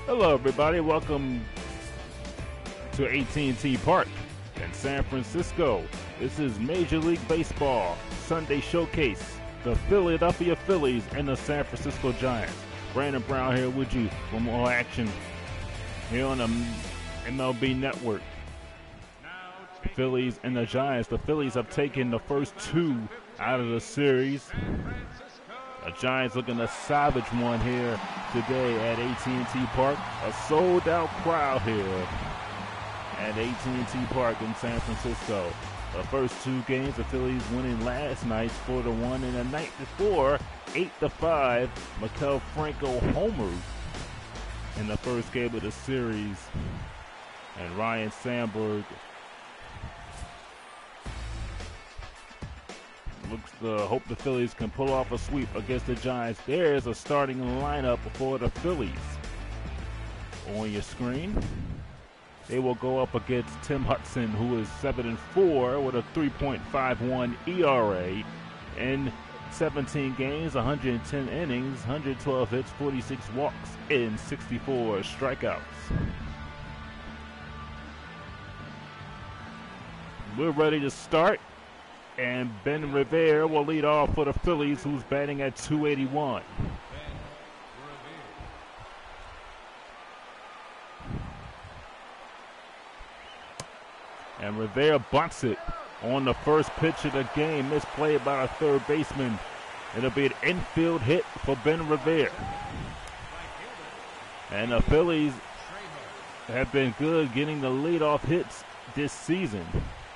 Hello, everybody. Welcome to AT&T Park in San Francisco. This is Major League Baseball Sunday Showcase. The Philadelphia Phillies and the San Francisco Giants. Brandon Brown here with you for more action here on the MLB Network. The Phillies and the Giants. The Phillies have taken the first two out of the series. The Giants looking to salvage one here today at AT&T Park. A sold-out crowd here at AT&T Park in San Francisco. The first two games, the Phillies winning last night 4-1, and the night before 8-5. Maikel Franco homered in the first game of the series, and Ryan Sandberg looks to hope the Phillies can pull off a sweep against the Giants. There's a starting lineup for the Phillies on your screen. They will go up against Tim Hudson, who is 7-4 with a 3.51 ERA in 17 games, 110 innings, 112 hits, 46 walks, and 64 strikeouts. We're ready to start, and Ben Revere will lead off for the Phillies, who's batting at .281. And Rivera bunts it on the first pitch of the game, misplayed by a third baseman. It'll be an infield hit for Ben Rivera. And the Phillies have been good getting the leadoff hits this season.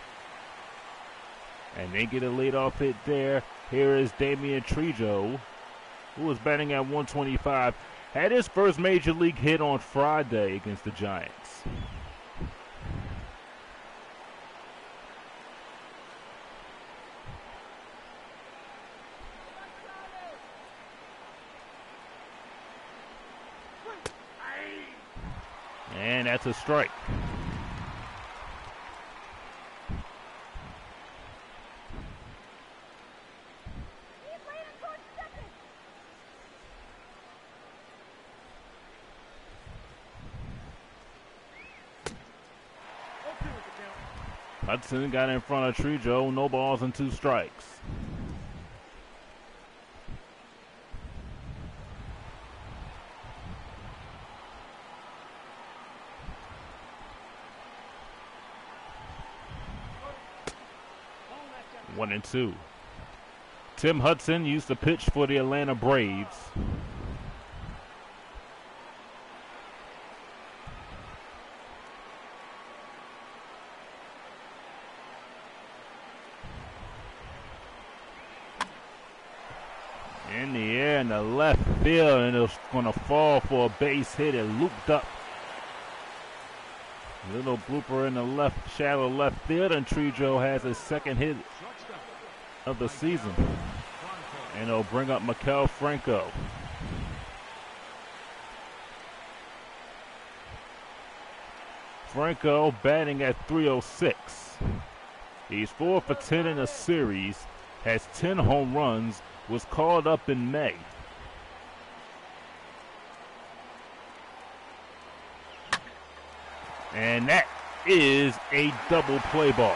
And they get a leadoff hit there. Here is Damian Trejo, who was batting at .125. Had his first major league hit on Friday against the Giants. And that's a strike. Hudson got in front of Trejo. No balls and 2 strikes. One and 2. Tim Hudson used to pitch for the Atlanta Braves. In the air in the left field, and it's going to fall for a base hit. It looped up. Little blooper in the left, shallow left field, and Trejo has his second hit of the season. And it'll bring up Maikel Franco. Franco batting at .306. He's 4 for 10 in the series, has 10 home runs, was called up in May. And that is a double play ball.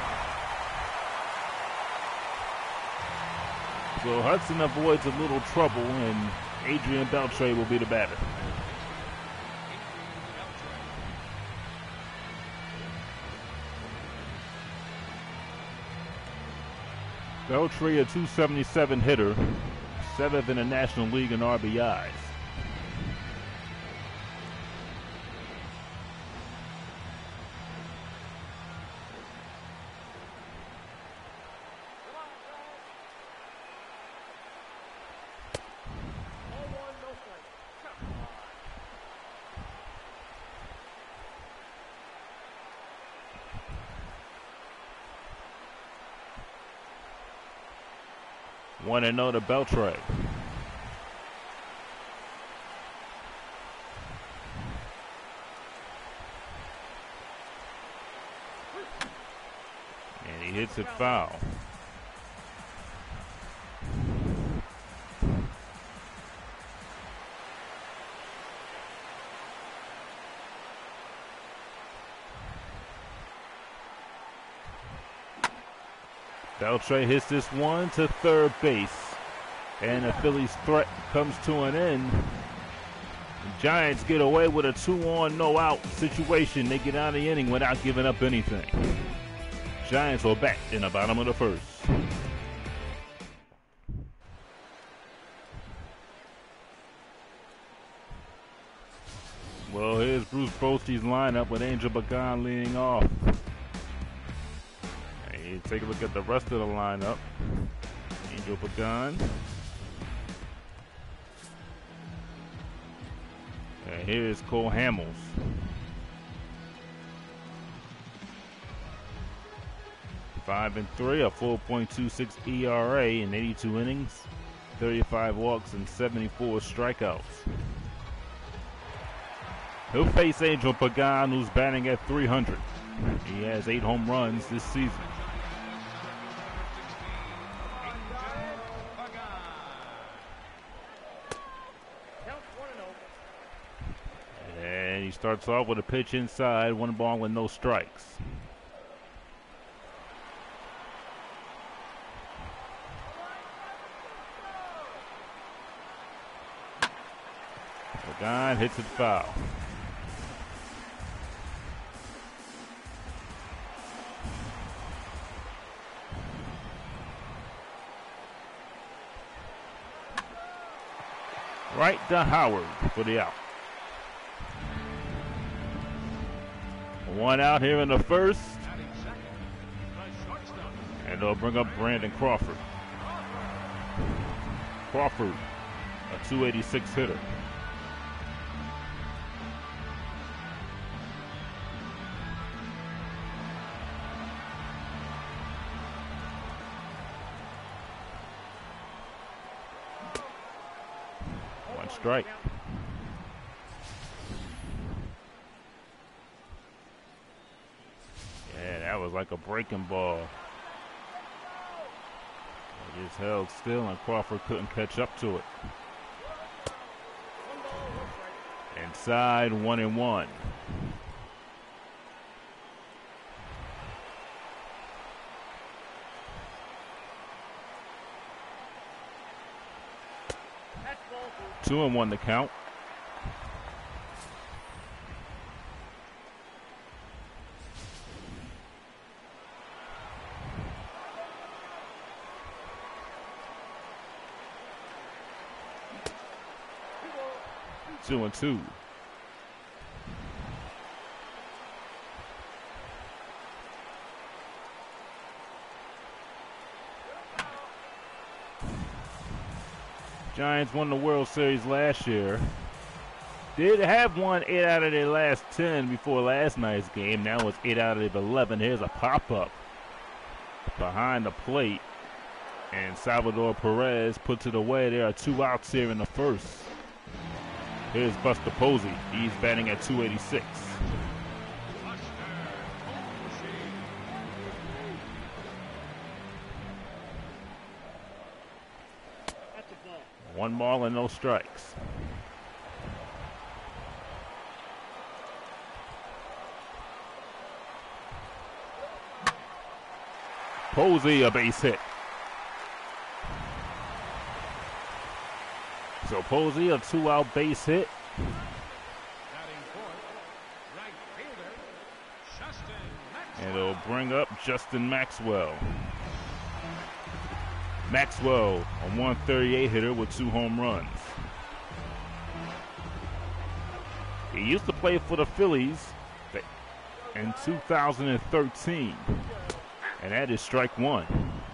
So Hudson avoids a little trouble, and Adrian Beltre will be the batter. Beltre, a .277 hitter, 7th in the National League in RBIs. One and 0 to Beltre. And he hits it foul. Beltre hits this one to third base. And the Phillies' threat comes to an end. The Giants get away with a 2-on, no-out situation. They get out of the inning without giving up anything. Giants are back in the bottom of the first. Well, here's Bruce Bochy's lineup with Angel Pagan leading off. And you take a look at the rest of the lineup. Angel Pagan. And here's Cole Hamels. Five and 3, a 4.26 ERA in 82 innings, 35 walks and 74 strikeouts. He'll face Angel Pagan, who's batting at 300. He has 8 home runs this season. And he starts off with a pitch inside, 1 ball with no strikes. Pagan hits it foul. Right to Howard for the out. 1 out here in the first. And they'll bring up Brandon Crawford. Crawford, a 286 hitter. Strike. Yeah, that was like a breaking ball. It just held still and Crawford couldn't catch up to it. Inside, 1-1. Two and 1 to count. Two and 2. Giants won the World Series last year. Did have won 8 out of their last 10 before last night's game. Now it's 8 out of 11. Here's a pop-up behind the plate. And Salvador Perez puts it away. There are 2 outs here in the first. Here's Buster Posey. He's batting at 286. One ball and no strikes. Posey, a base hit. So Posey, a 2-out base hit. And it'll bring up Justin Maxwell. Maxwell, a 138 hitter with 2 home runs. He used to play for the Phillies in 2013. And that is strike 1.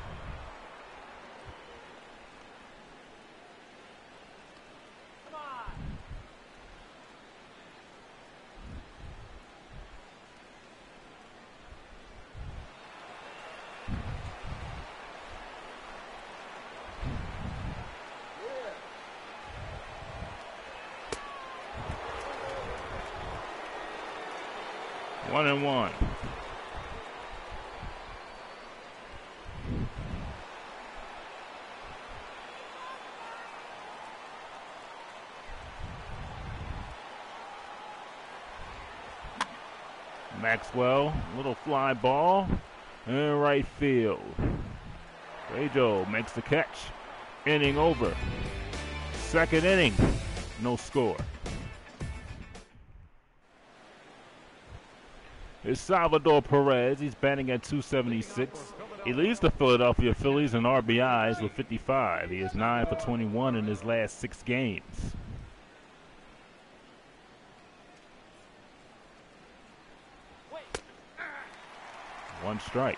One and 1. Maxwell, little fly ball in right field. Rejo makes the catch. Inning over. Second inning, no score. It's Salvador Perez. He's batting at 276. He leads the Philadelphia Phillies in RBIs with 55. He is 9 for 21 in his last 6 games. One strike.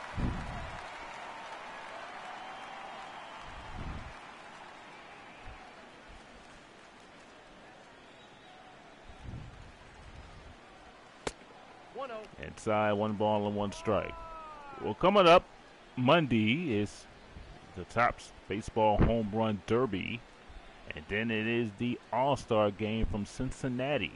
Inside, 1 ball and 1 strike. Well, coming up Monday is the Topps Baseball Home Run Derby. And then it is the All-Star Game from Cincinnati.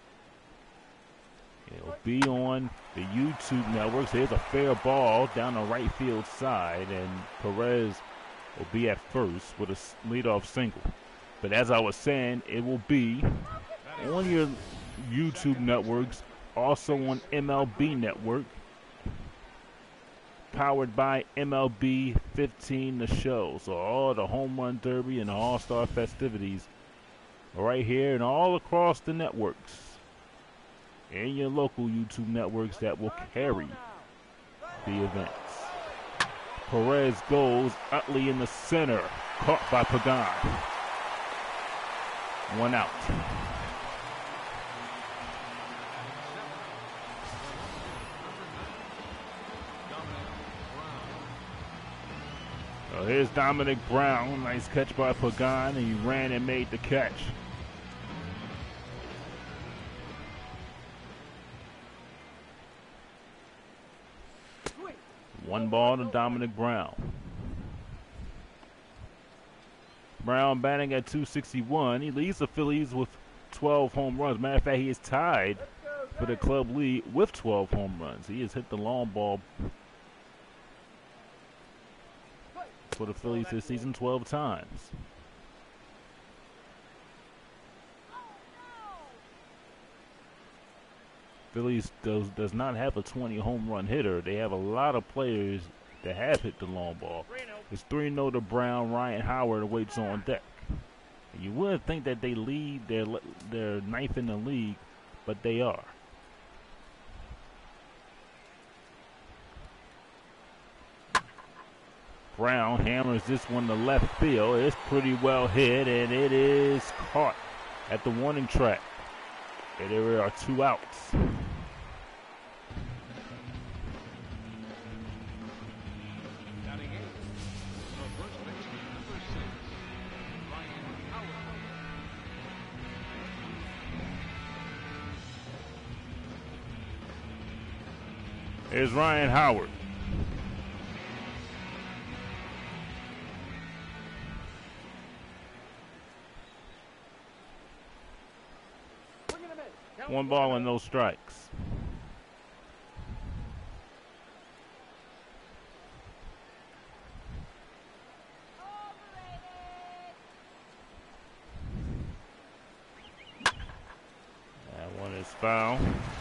It'll be on the YouTube networks. Here's a fair ball down the right field side, and Perez will be at first with a leadoff single. But as I was saying, it will be on your YouTube networks, also on MLB Network, powered by MLB 15 The Show. So all the Home Run Derby and the All-Star festivities are right here and all across the networks. And your local YouTube networks that will carry the events. Perez goes Utley in the center, caught by Pagan. 1 out. So here's Dominic Brown. Nice catch by Pagan, and he ran and made the catch. One ball to Dominic Brown. Brown batting at 261. He leads the Phillies with 12 home runs. Matter of fact, he is tied for the club lead with 12 home runs. He has hit the long ball for the Phillies this season 12 times. Phillies does not have a 20 home run hitter. They have a lot of players that have hit the long ball. It's 3-0 to Brown. Ryan Howard awaits on deck. And you wouldn't think that they lead their ninth in the league, but they are. Brown hammers this one to left field. It's pretty well hit, and it is caught at the warning track. And there are 2 outs. Here's Ryan Howard. One ball and no strikes. That one is foul.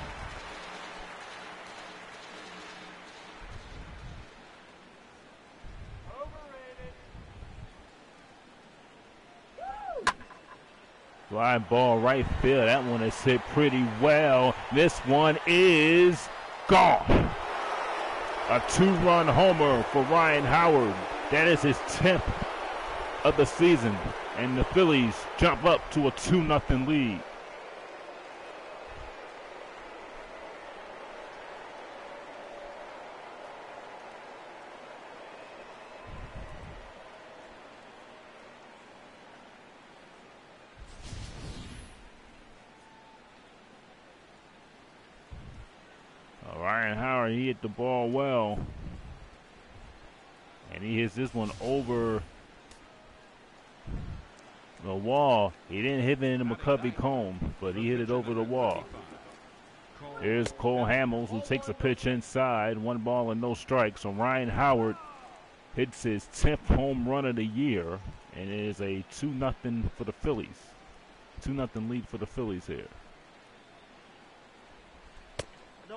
Fly ball right field. That one is hit pretty well. This one is gone. A 2-run homer for Ryan Howard. That is his 10th of the season. And the Phillies jump up to a 2-0 lead. Ryan Howard, he hit the ball well. And he hits this one over the wall. He didn't hit it in the McCovey cone, but he hit it over the wall. Here's Cole Hamels, who takes a pitch inside. 1 ball and no strikes. So Ryan Howard hits his 10th home run of the year. And it is a 2-0 for the Phillies. 2-0 lead for the Phillies here.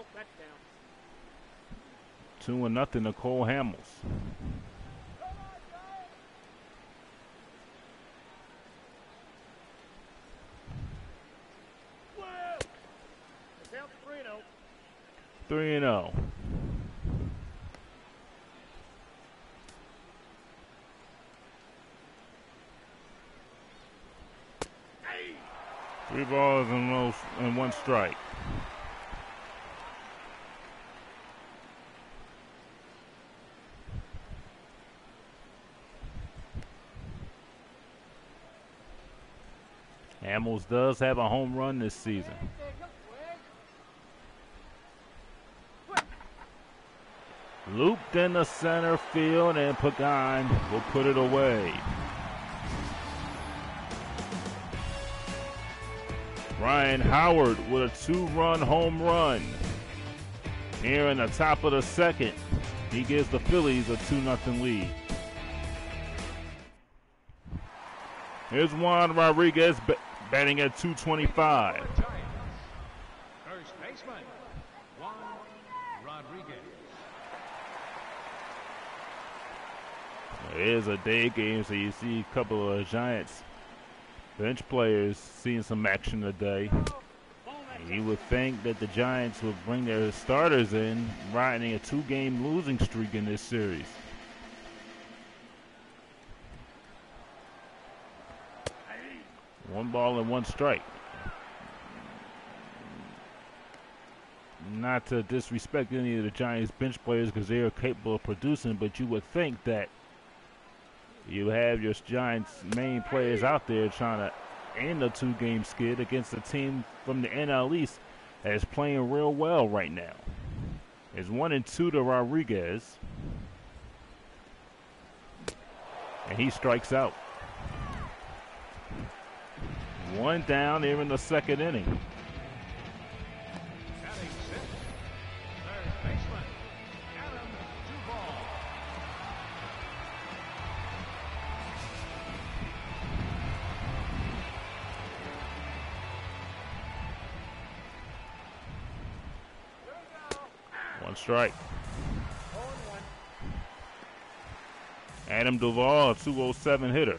2-0 to Cole Hamels. 3-0. Three balls and one strike. Hamels does have a home run this season. Looped in the center field, and Pagan will put it away. Ryan Howard with a 2-run home run. Here in the top of the second, he gives the Phillies a 2-0 lead. Here's Juan Rodriguez batting at 225. First baseman, Juan Rodriguez. It is a day game, so you see a couple of Giants bench players seeing some action today. You would think that the Giants would bring their starters in, riding a 2-game losing streak in this series. One ball and one strike. Not to disrespect any of the Giants bench players because they are capable of producing, but you would think that you have your Giants main players out there trying to end a 2-game skid against a team from the NL East that is playing real well right now. It's 1-2 to Rodriguez. And he strikes out. One down here in the second inning. Batting sixth, third baseman, Adam Duvall. One strike. Adam Duvall, a 207 hitter.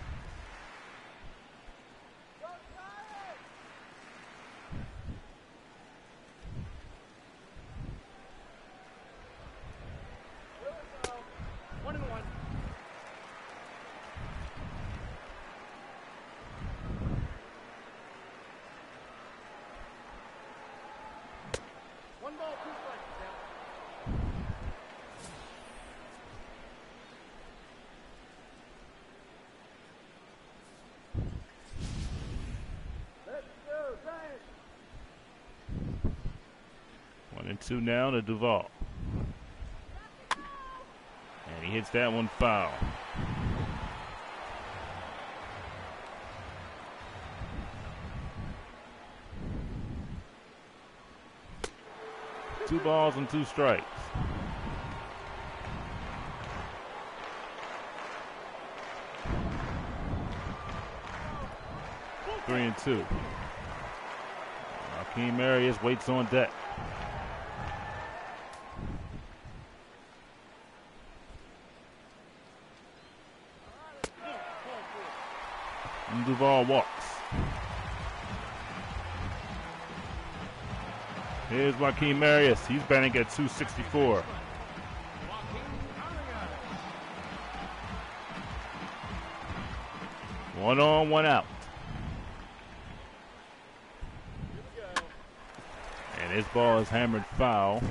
Two now to Duvall. And he hits that one foul. Two balls and two strikes. Three and two. Joaquin Marius waits on deck. Duvall walks. Here's Joaquin Marius. He's batting at 264. One on, one out. And his ball is hammered foul.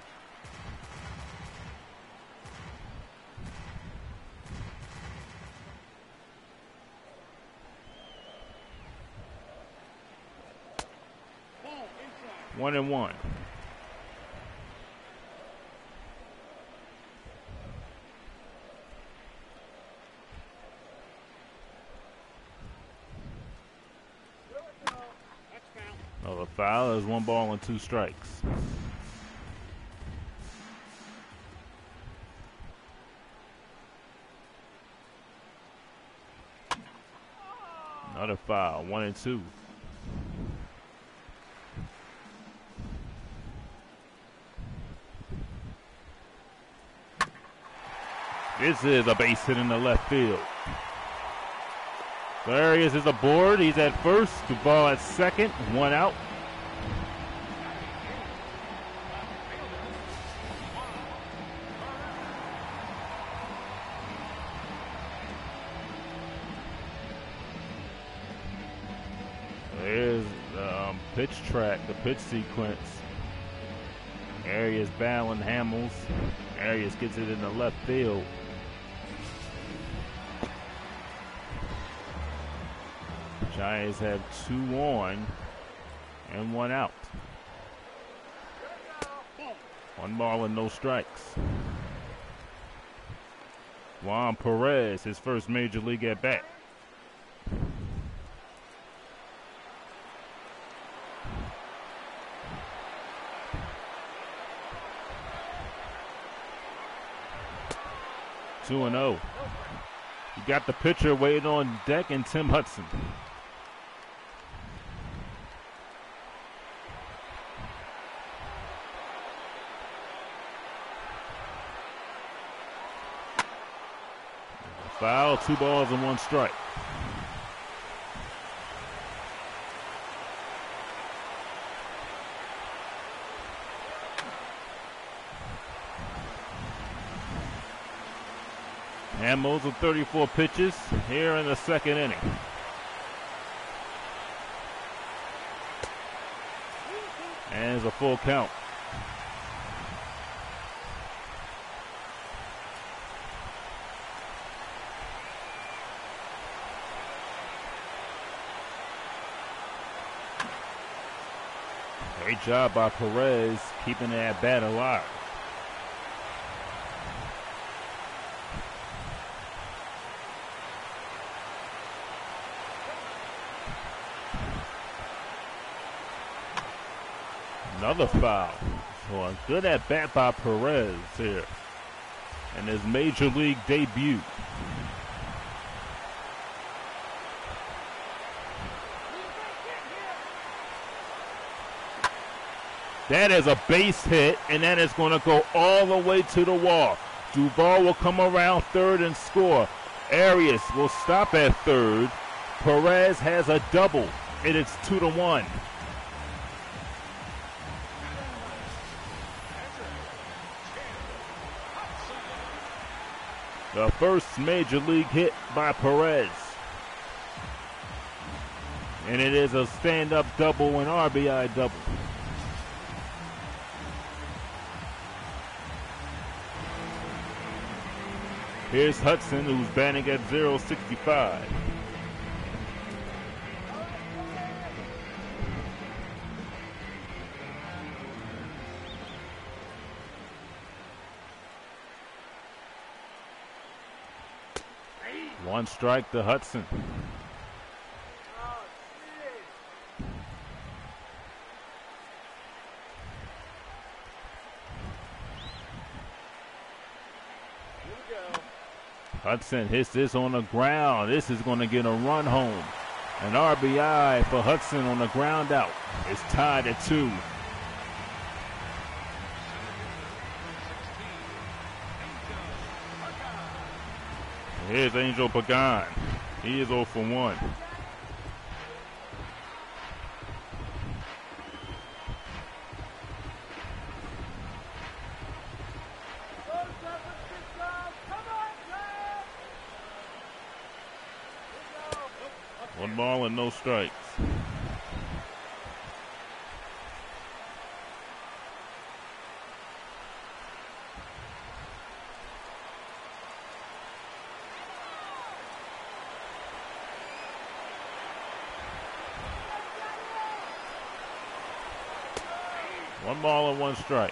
One and one. Another foul is 1 ball and 2 strikes. Another foul, 1 and 2. This is a base hit in the left field. So Arias is aboard. He's at first. Duvall at second. 1 out. Here's the pitch track, the pitch sequence. Arias battling Hamels. Arias gets it in the left field. Giants have 2 on and 1 out. 1 ball and no strikes. Juan Perez, his first major league at bat. Two and 0. You got the pitcher waiting on deck and Tim Hudson. Foul, 2 balls and 1 strike. Hamels with 34 pitches here in the 2nd inning. And it's a full count. Great job by Perez keeping that bat alive. Another foul. So a good at bat by Perez here in his major league debut. That is a base hit, and that is going to go all the way to the wall. Duvall will come around third and score. Arias will stop at third. Perez has a double, and it's 2-1. The first major league hit by Perez. And it is a stand-up double and RBI double. Here's Hudson, who's batting at .065. One strike to Hudson. Hudson hits this on the ground. This is going to get a run home. An RBI for Hudson on the ground out. It's tied at 2. Here's Angel Pagan. He is 0 for 1. One ball and no strikes. One ball and 1 strike.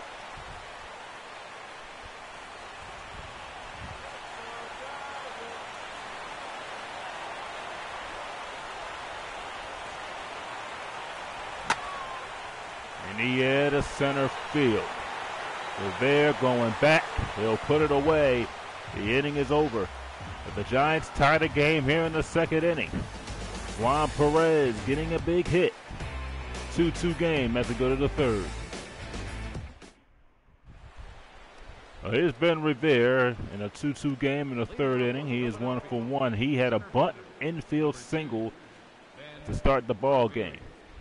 And he had a center field. Rivera going back. He'll put it away. The inning is over. But the Giants tie the game here in the 2nd inning. Juan Perez getting a big hit. 2-2 game as we go to the 3rd. Here's Ben Rivera in a 2-2 game in the 3rd inning. He is 1 for 1. He had a bunt infield single to start the ball game.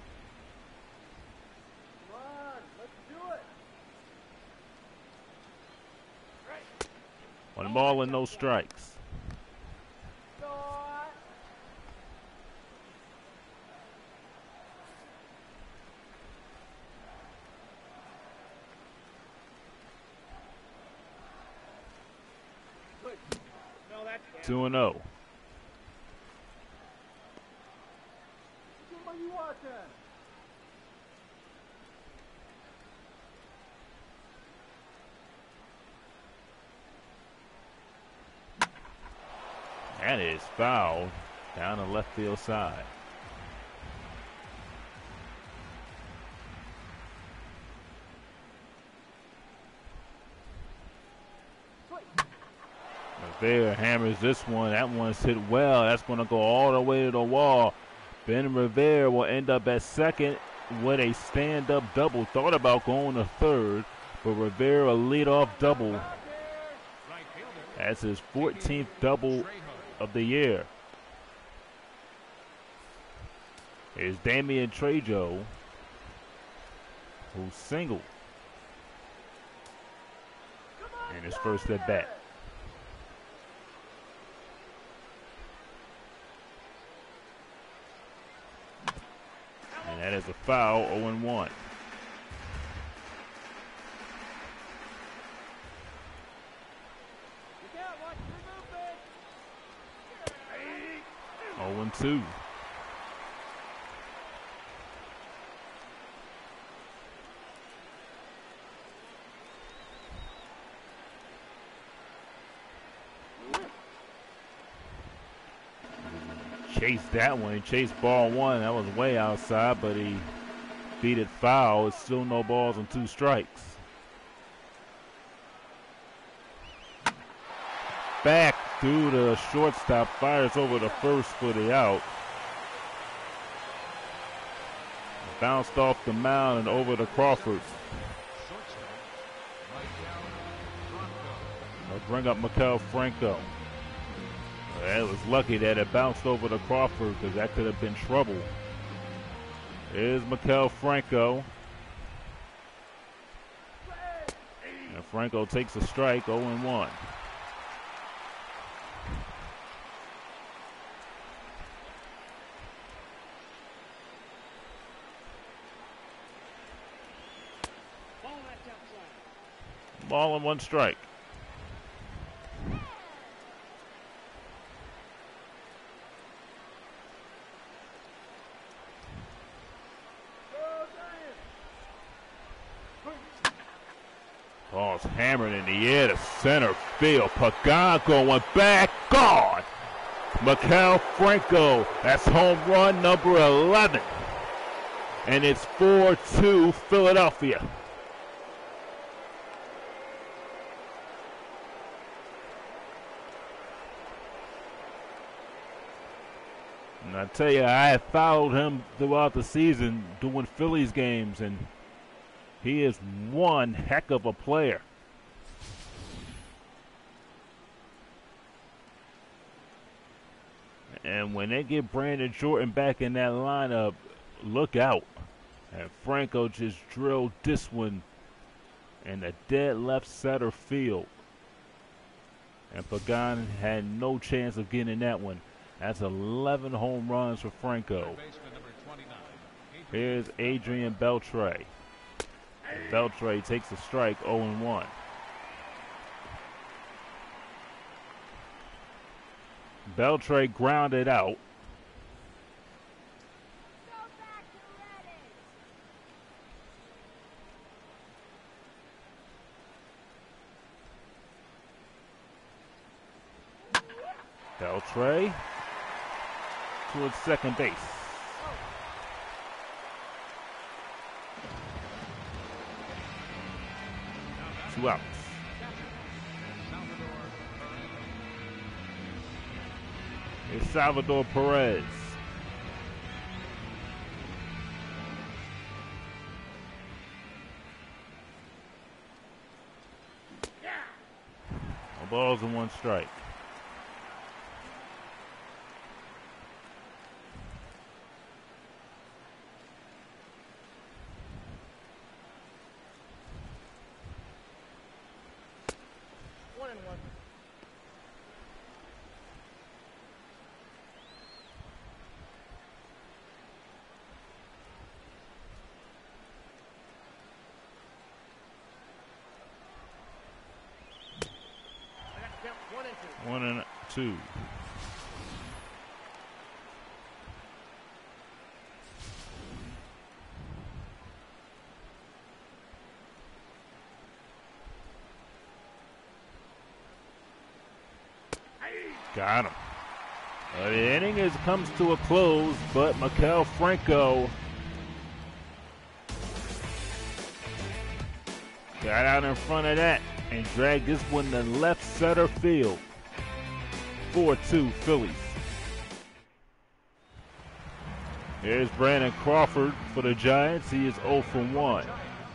One ball and no strikes. 2-0. That is fouled down the left field side. Rivera hammers this one. That one's hit well. That's going to go all the way to the wall. Ben Rivera will end up at second with a stand-up double. Thought about going to third, but Rivera lead-off double. That's his 14th double of the year. Here's Damian Trejo, who singled in his first at bat. And that is a foul, 0-1. Oh, and 2. Chased that one. He chased ball 1. That was way outside, but he beat it foul. It's still no balls and 2 strikes. Back through the shortstop, fires over the first for the out. Bounced off the mound and over to Crawford. They'll bring up Maikel Franco. It was lucky that it bounced over to Crawford because that could have been trouble. Here's Maikel Franco. And Franco takes a strike, 0-1. Ball and 1 strike. Ball's hammered in the air to center field. Pagan going back, gone. Maikel Franco, that's home run number 11. And it's 4-2 Philadelphia. And I tell you, I have followed him throughout the season doing Phillies games, and he is one heck of a player. And when they get Brandon Jordan back in that lineup, look out. And Franco just drilled this one in the dead left center field. And Pagan had no chance of getting that one. That's 11 home runs for Franco. Here's Adrian Beltre. And Beltre takes a strike, 0-1. Beltre grounded out. Beltre towards second base. Two outs. It's Salvador Perez. No balls and 1 strike. 2. Got him. The inning comes to a close, but Mikel Franco got out in front of that and dragged this one to left center field. 4-2 Phillies. Here's Brandon Crawford for the Giants. He is 0 for 1.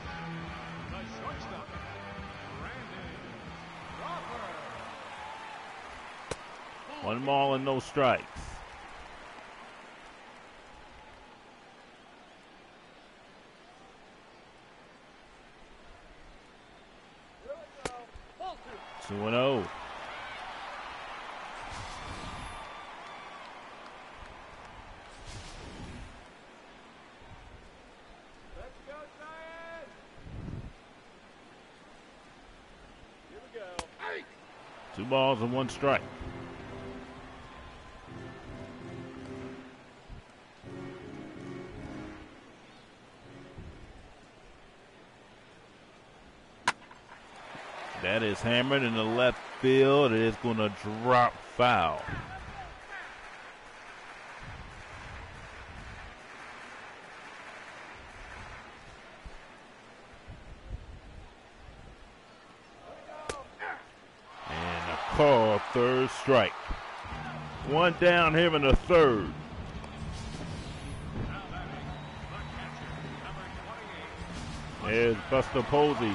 One ball and no strikes. Two and 0. Let's go, Giants! Here we go. Hey! 2 balls and 1 strike. That is hammered in the left field. It is going to drop foul. And a call, third strike. 1 down here in the third. There's Buster Posey.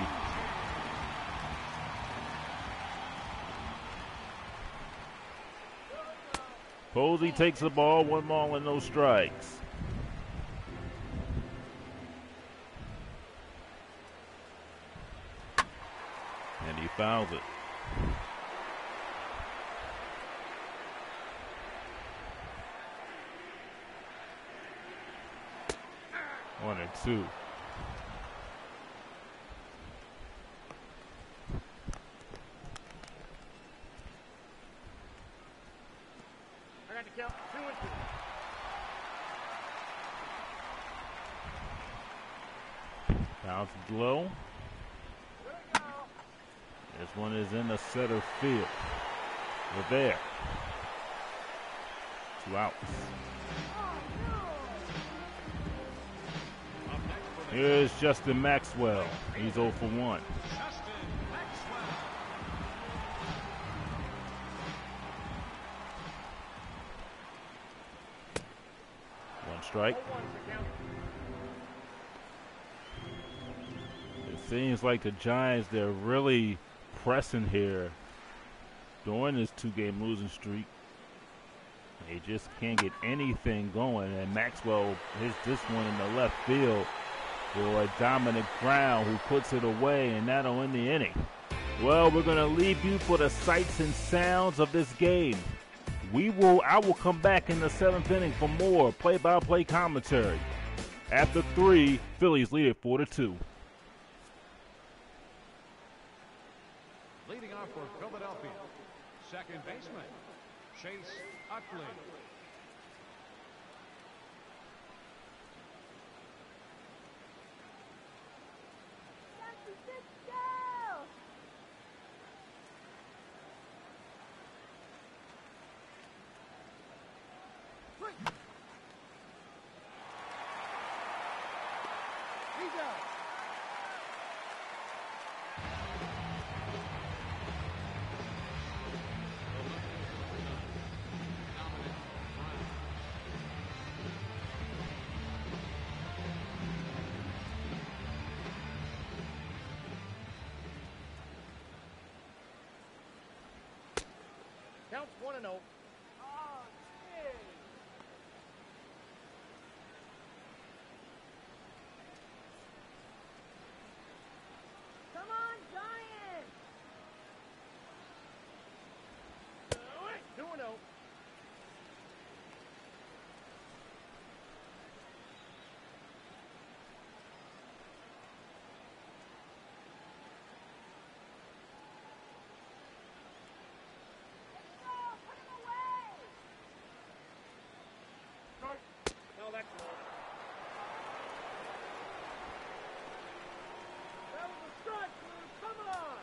Posey takes the ball, 1 ball and no strikes. And he fouls it. One and 2. Count 2 and 2. Bounce low. This one is in the center field. We're there. 2 outs. Here's Justin Maxwell. He's 0 for 1. Strike. It seems like the Giants, they're really pressing here during this 2-game losing streak. They just can't get anything going, and Maxwell hits this one in the left field for a Dominic Brown, who puts it away, and that'll end the inning. Well, we're going to leave you for the sights and sounds of this game. I will come back in the 7th inning for more play-by-play commentary. After 3, Phillies lead it 4-2. Leading off for Philadelphia, second baseman, Chase Utley. Counts 1 and 0. Come on, Giants! 2 and 0. that close. That was a strike, Blue. Come on.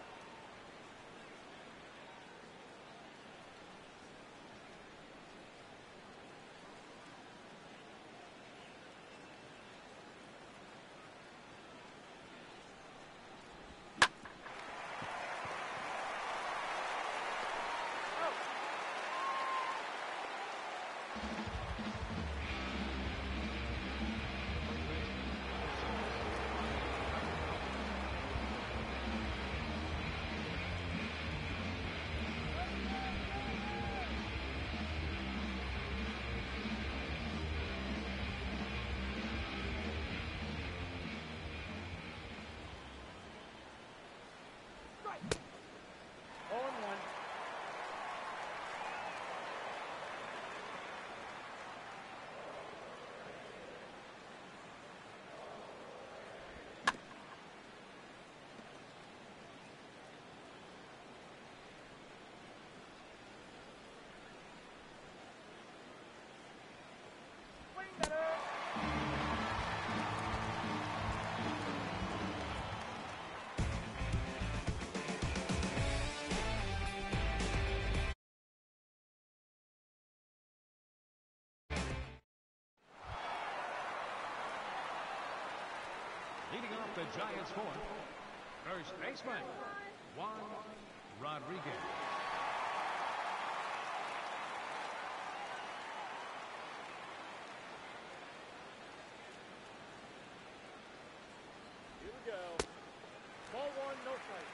Leading off the Giants fourth, first baseman, Juan Rodriguez. Here we go. Ball one, no fight.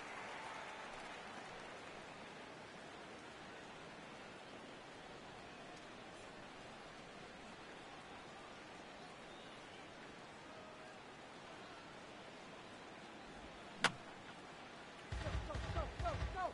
Go.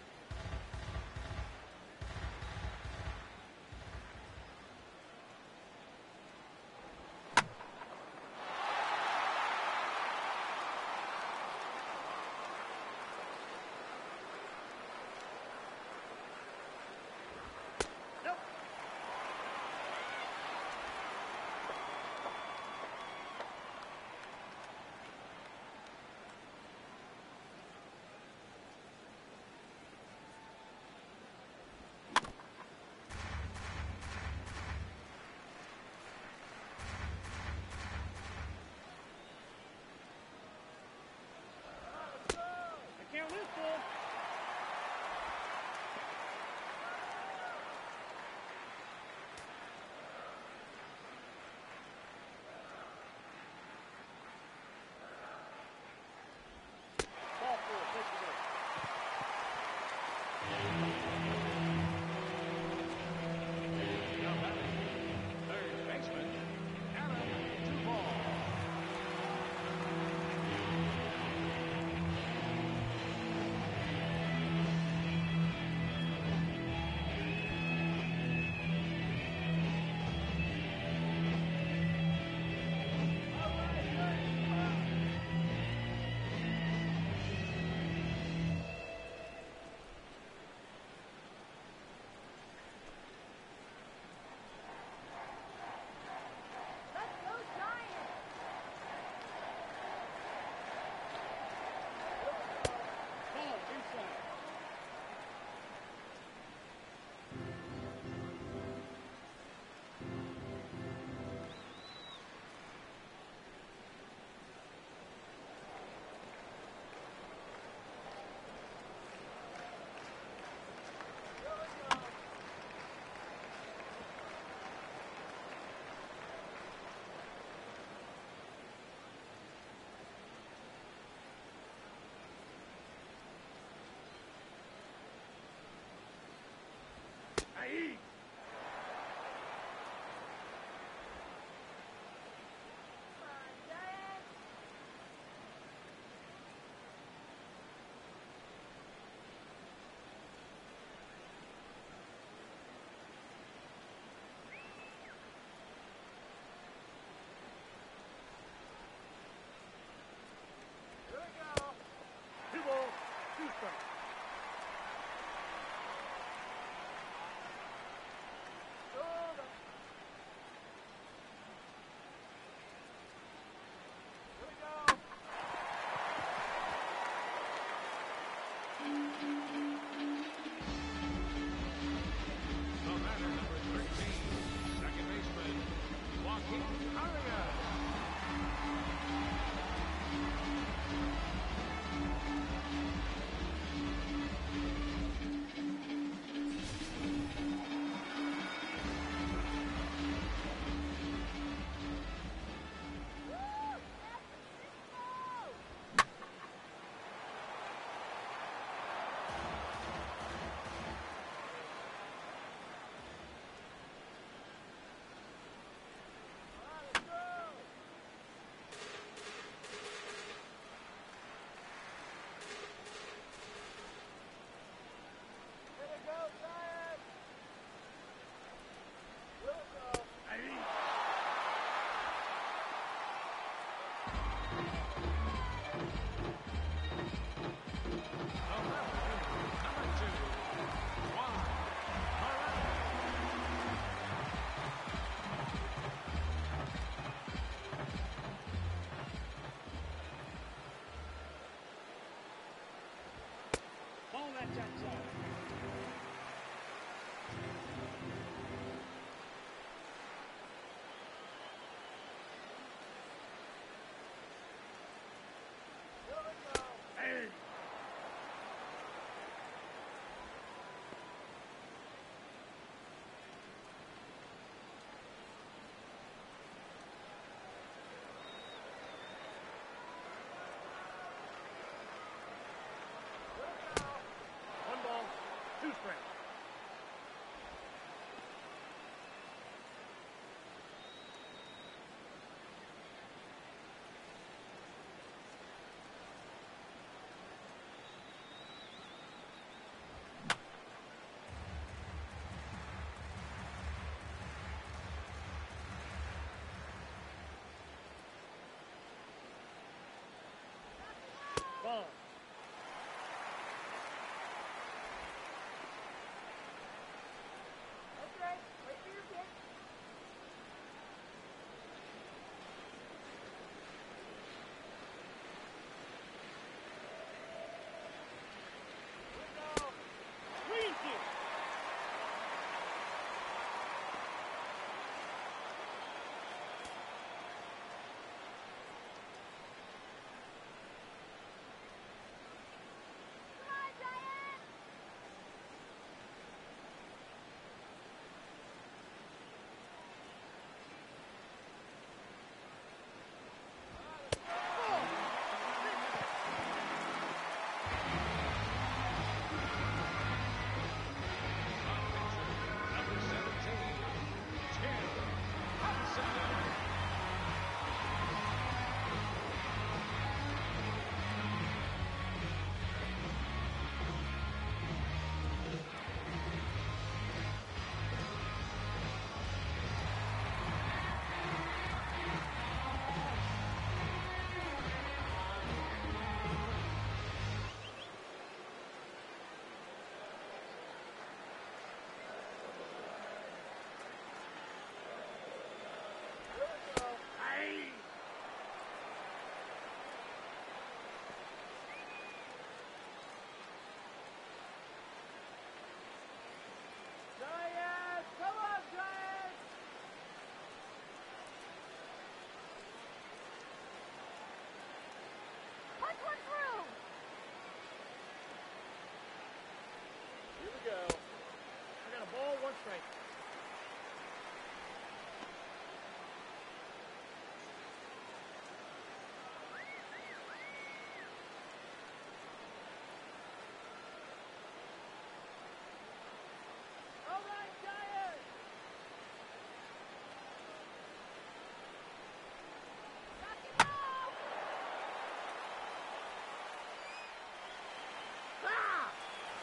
Ball. Okay, wait for your pitch. Here we go. Squeeze it. Number 17, Tim Hudson. Giants! Come on, Giants! Punch one through. Here we go. I got a ball, one strike. All right, Giants! Knock it off. Ah!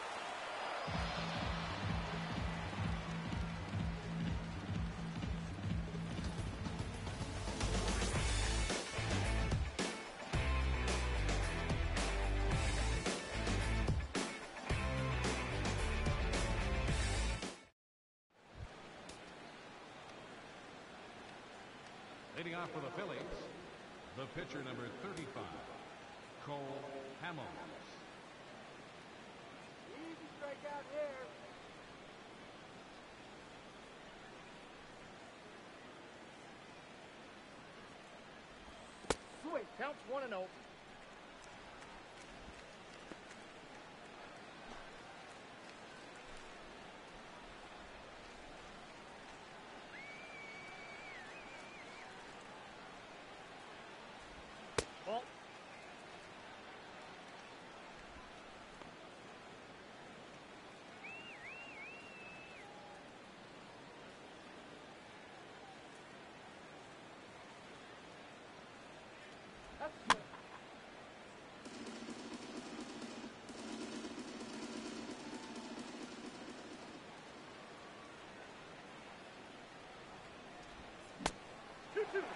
Leading off for the Phillies, the pitcher number 35, Cole Hamels. Easy strikeout here. Sweet. Counts 1-0. Ball. That's good. Two.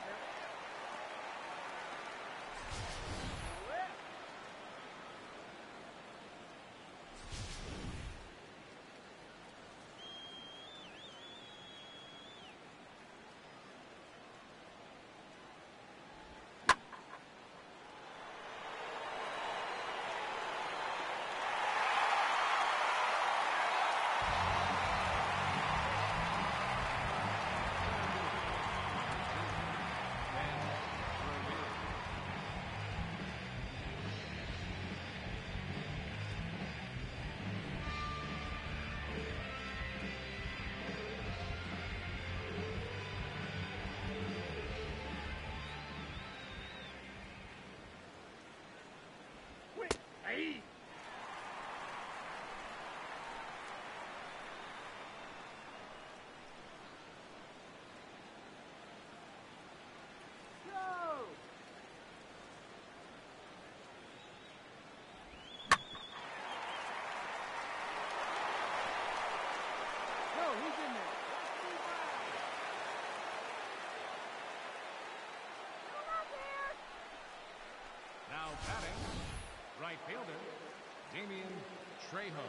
Hey! Go! No, he's in there. Come up here. Now batting, Right fielder, Damian Trejo.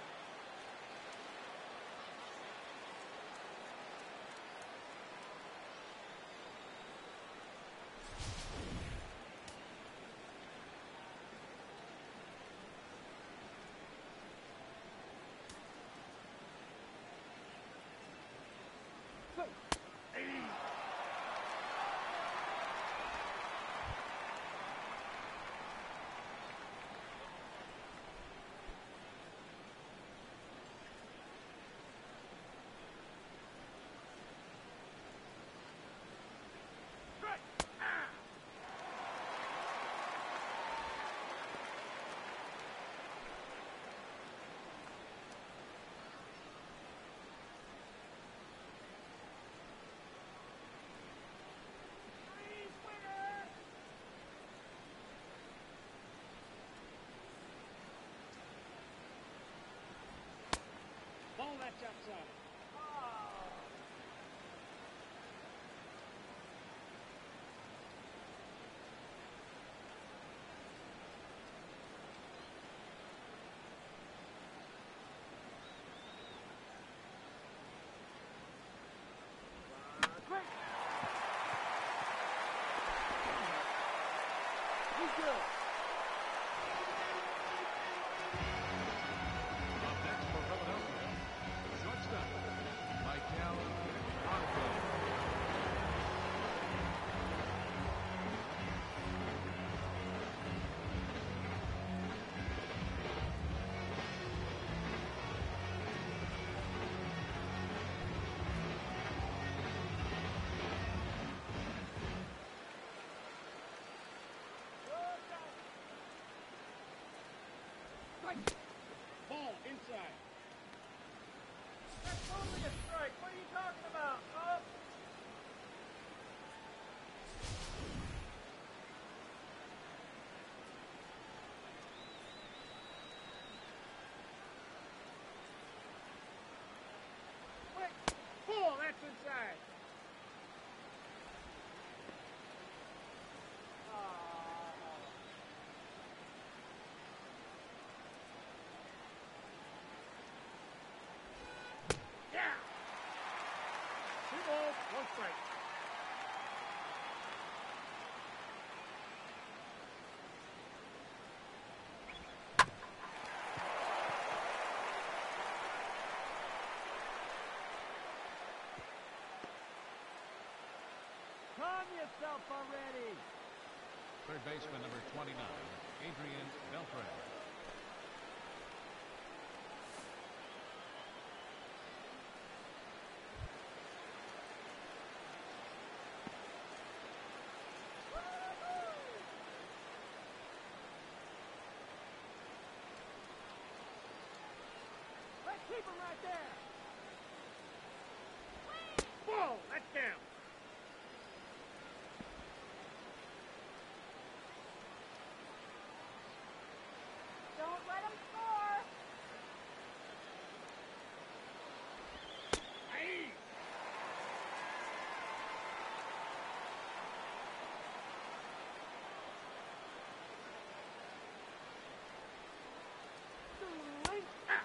Ball, that's outside. Quick! He's good. Up next for Philadelphia, shortstop, Michael Arco. Ball inside. That's totally a strike. What are you talking about? Oh. Quick. Ball, that's inside. Yeah! 2 balls, 1 strike. Calm yourself already. Third baseman number 29, Adrian Beltre. Let's keep him right there. Ball, that's down. Don't let him score. Hey! Swing. Ah!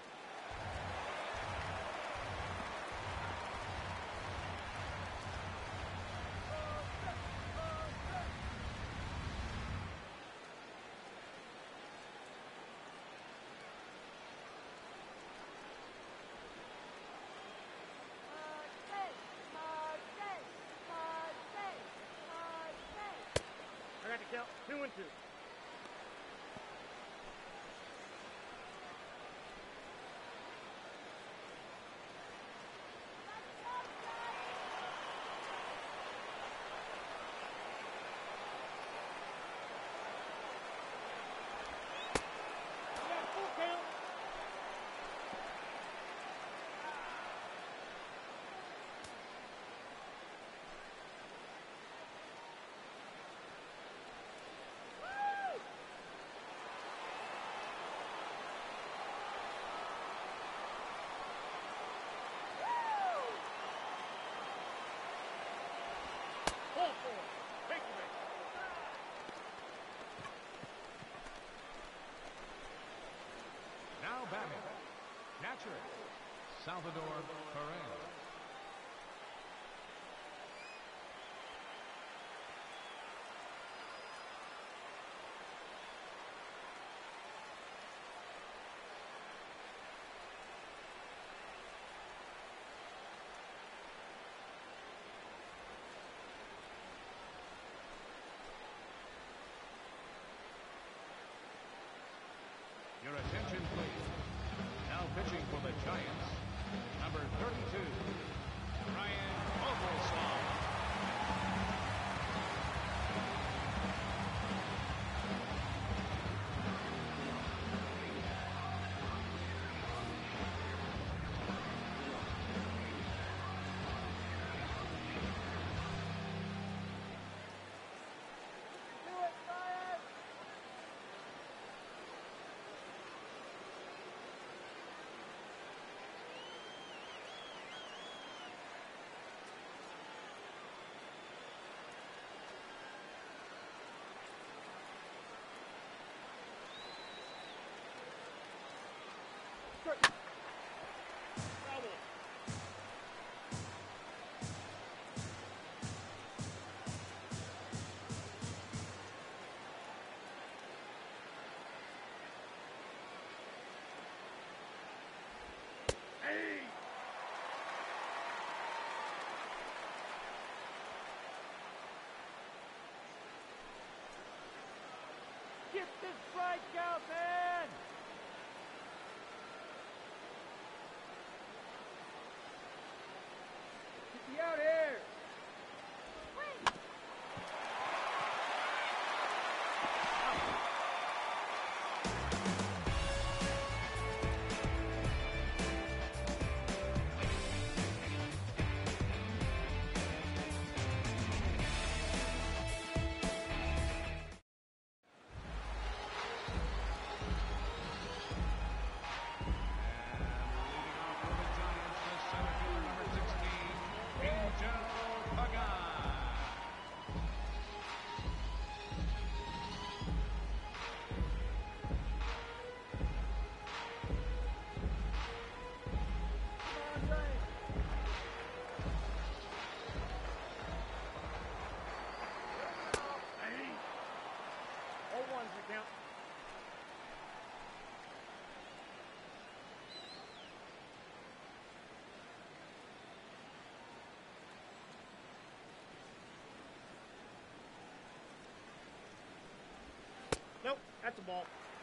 I got to count 2 and 2. Yeah, full count. Woo! catcher, Salvador Perez. Your attention, please. Now pitching for the Giants, number 32, Ryan Oglesby. Do it, Brian! Strike. Double. Hey! Get this strikeout, man! Get me out here! Count. Nope, that's a ball.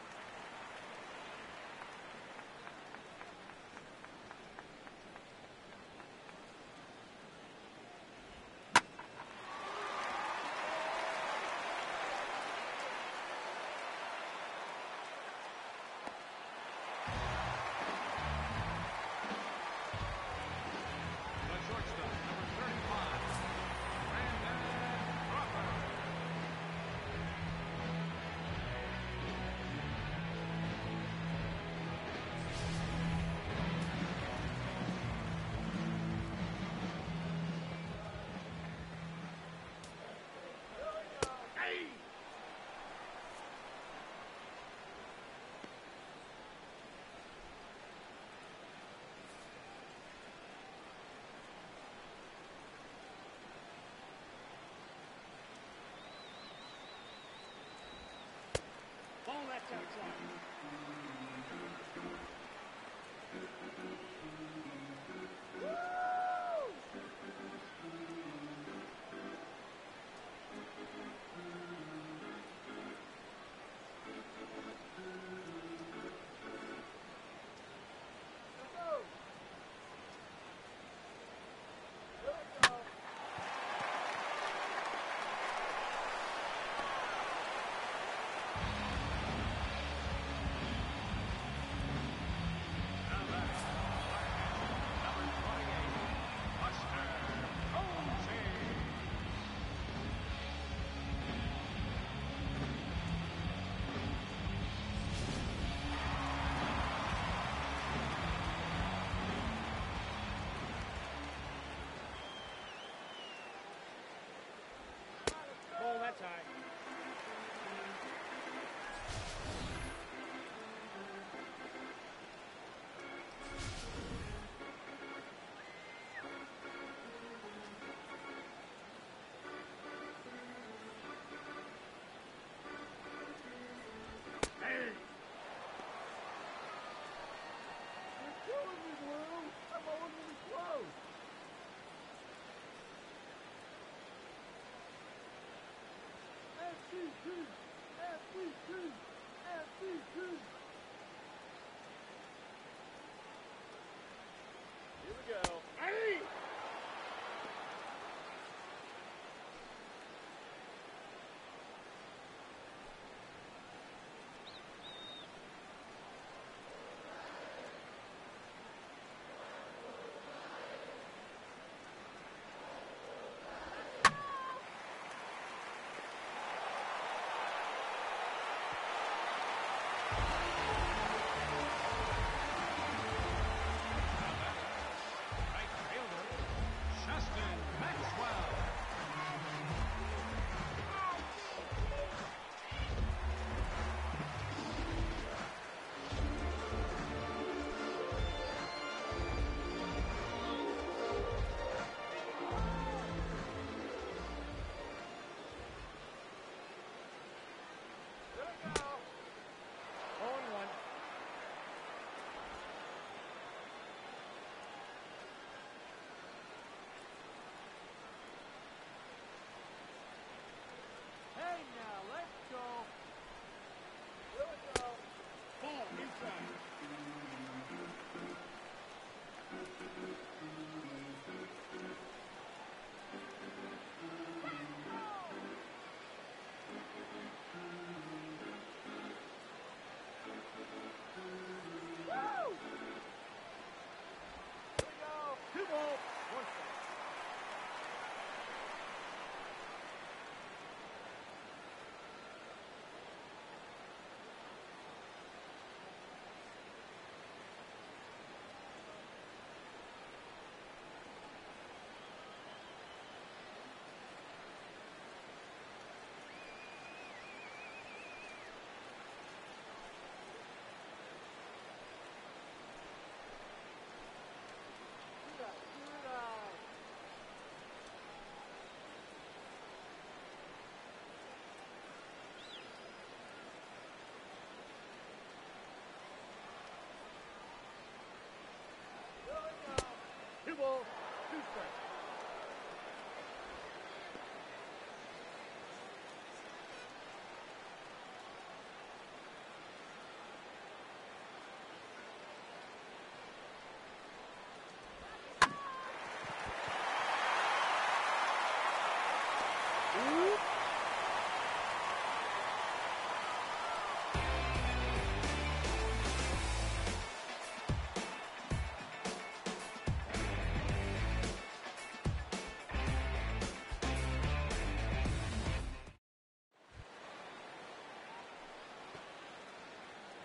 Ball, that's outside. Number 28, Buster Posey.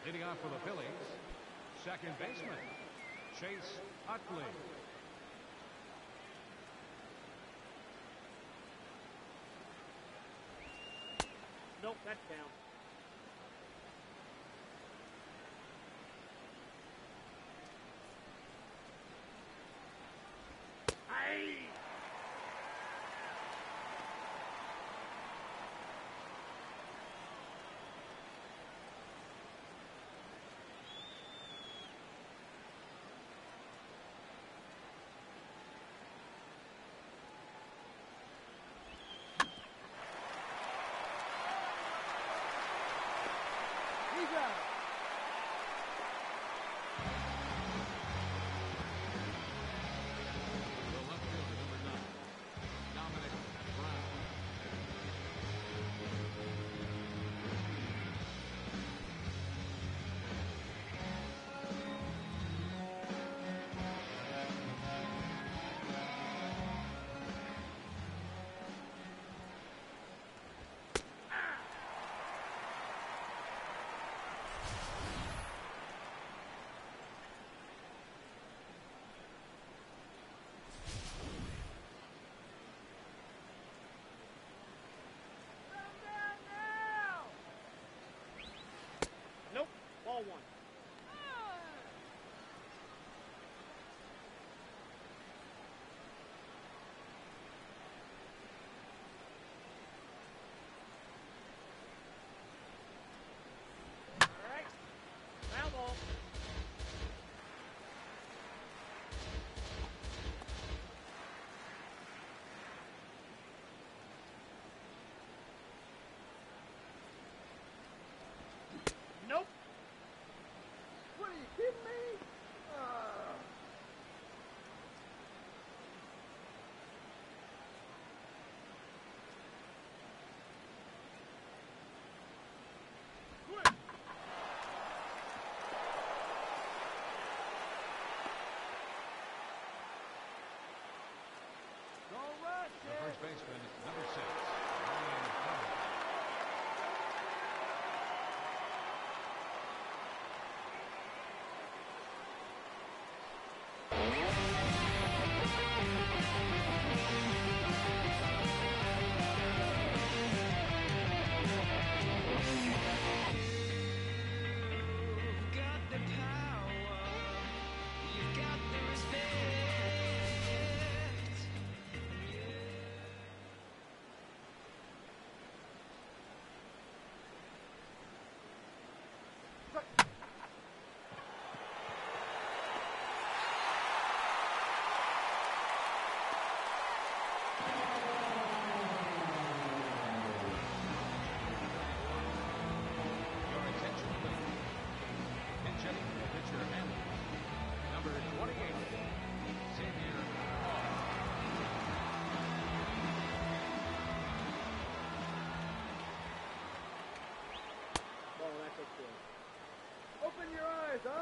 Leading off for the Phillies, second baseman, Chase Utley. Nope, that's down. Aye! He's out. The left fielder, number 9, Dominic Brown. Down now! Nope, ball one. All right, foul ball. Nope. What are you kidding me? Quit. Don't rush The it. first baseman, number 6, Ryan Howard. You've got the power, you've got the respect. Your attention, please. Pinch hitting for pitcher Hamlin. Number 28, Xavier Hall. Oh, that's okay. Open your eyes, huh?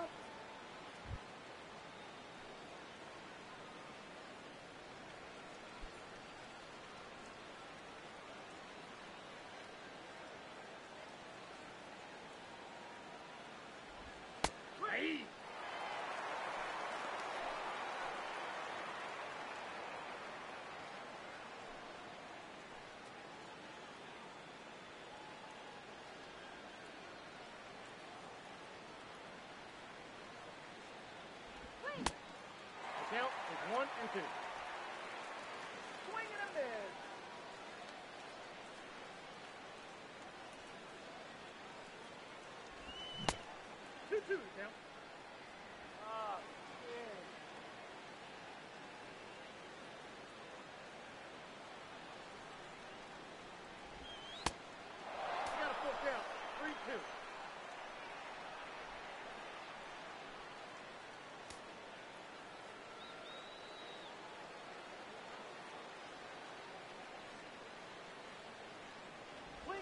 Hey! The count is 1 and 2. Swing and a miss. 2-2 now. Ah, shit. You got a full count. 3-2. Swing.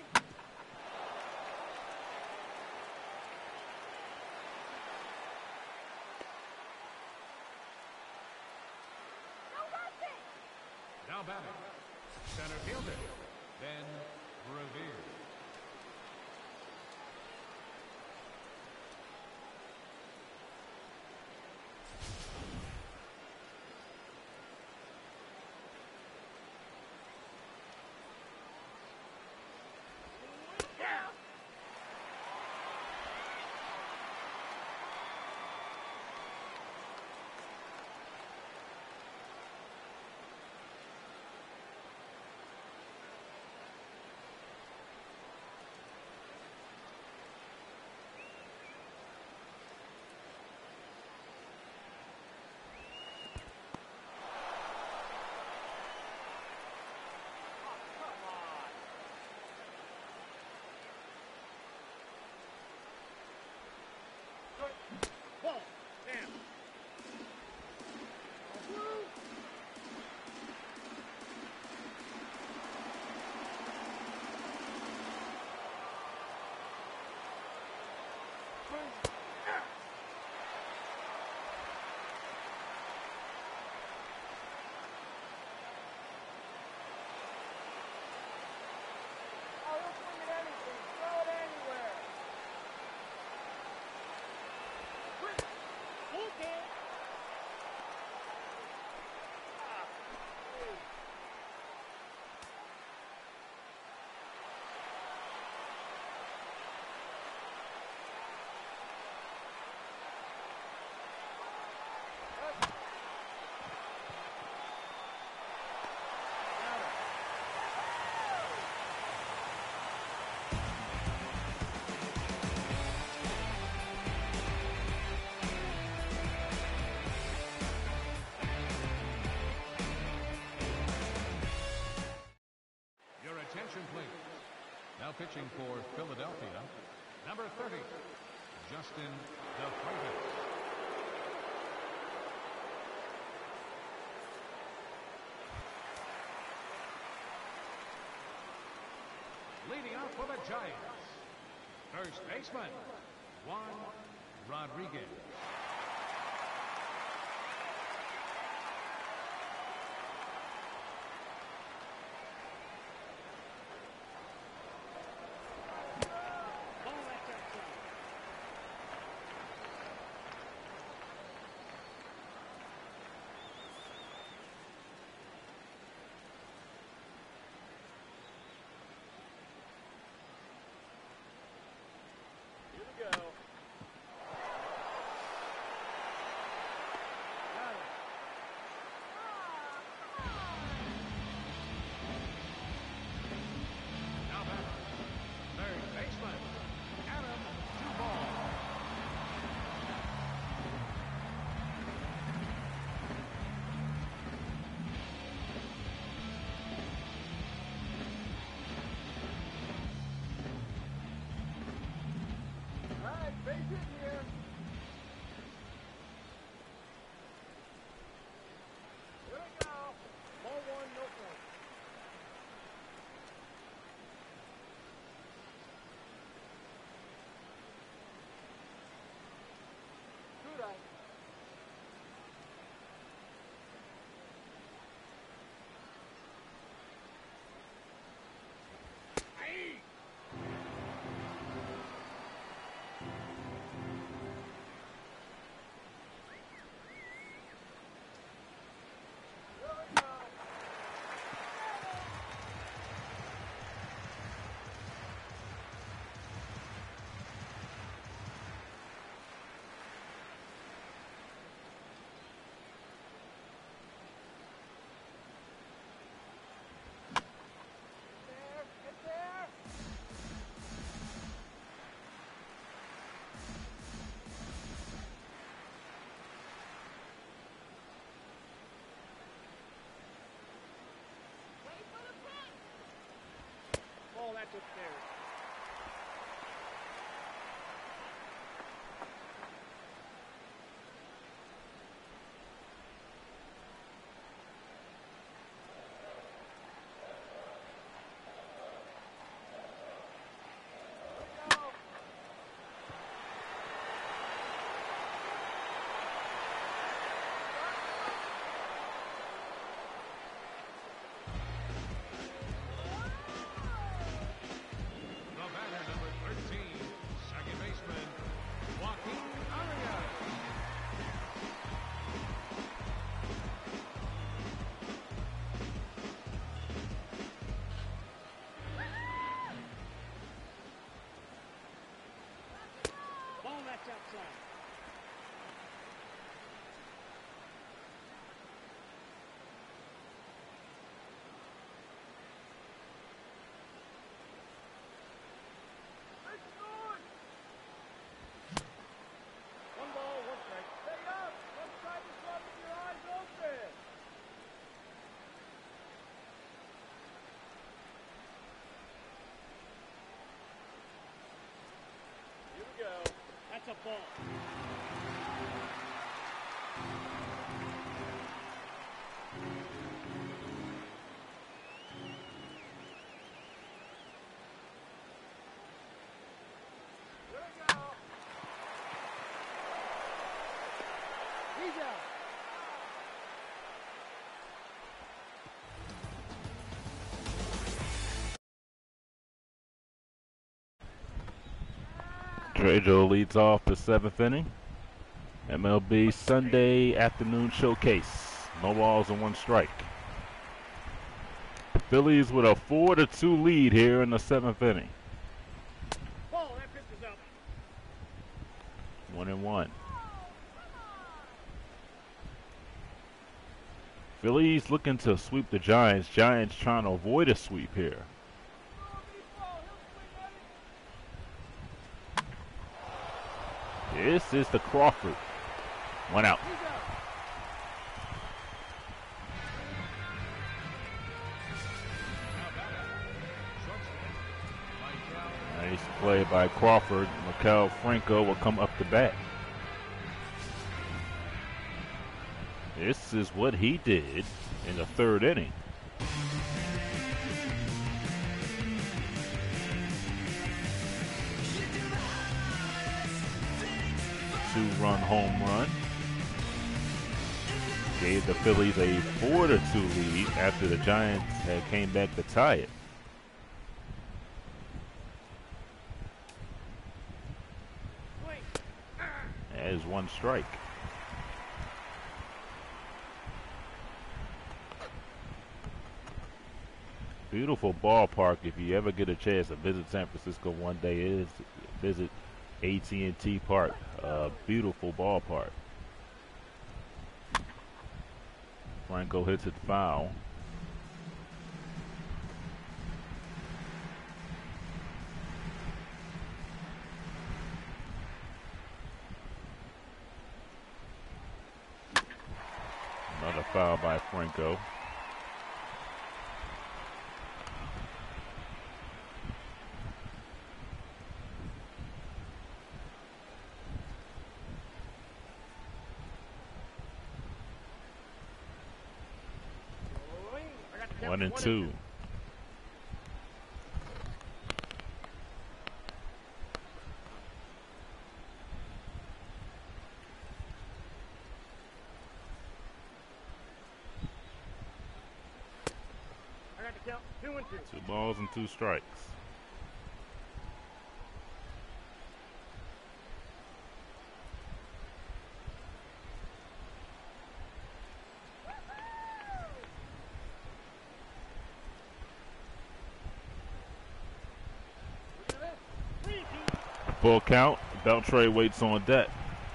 Now batting, center fielder, Ben Revere. pitching for Philadelphia, number 30, Justin DeFreitas. Leading off for the Giants, first baseman, Juan Rodriguez. That's upstairs. That's a ball. He's out. Trejo leads off the 7th inning. MLB Sunday afternoon showcase. No balls and 1 strike. The Phillies with a 4-2 lead here in the 7th inning. Ball, that pitch is out. 1-1. Phillies looking to sweep the Giants. Giants trying to avoid a sweep here. This is the Crawford. 1 out. Nice play by Crawford. Maikel Franco will come up to bat. This is what he did in the third inning. Two-run home run. Gave the Phillies a 4-2 lead after the Giants had came back to tie it. That is one strike. Beautiful ballpark. If you ever get a chance to visit San Francisco one day, is visit AT&T Park. Beautiful ballpark. Franco hits it foul. Another foul by Franco. One and two. I got to count 2 and 2. 2 balls and 2 strikes. Full count. Beltre waits on deck.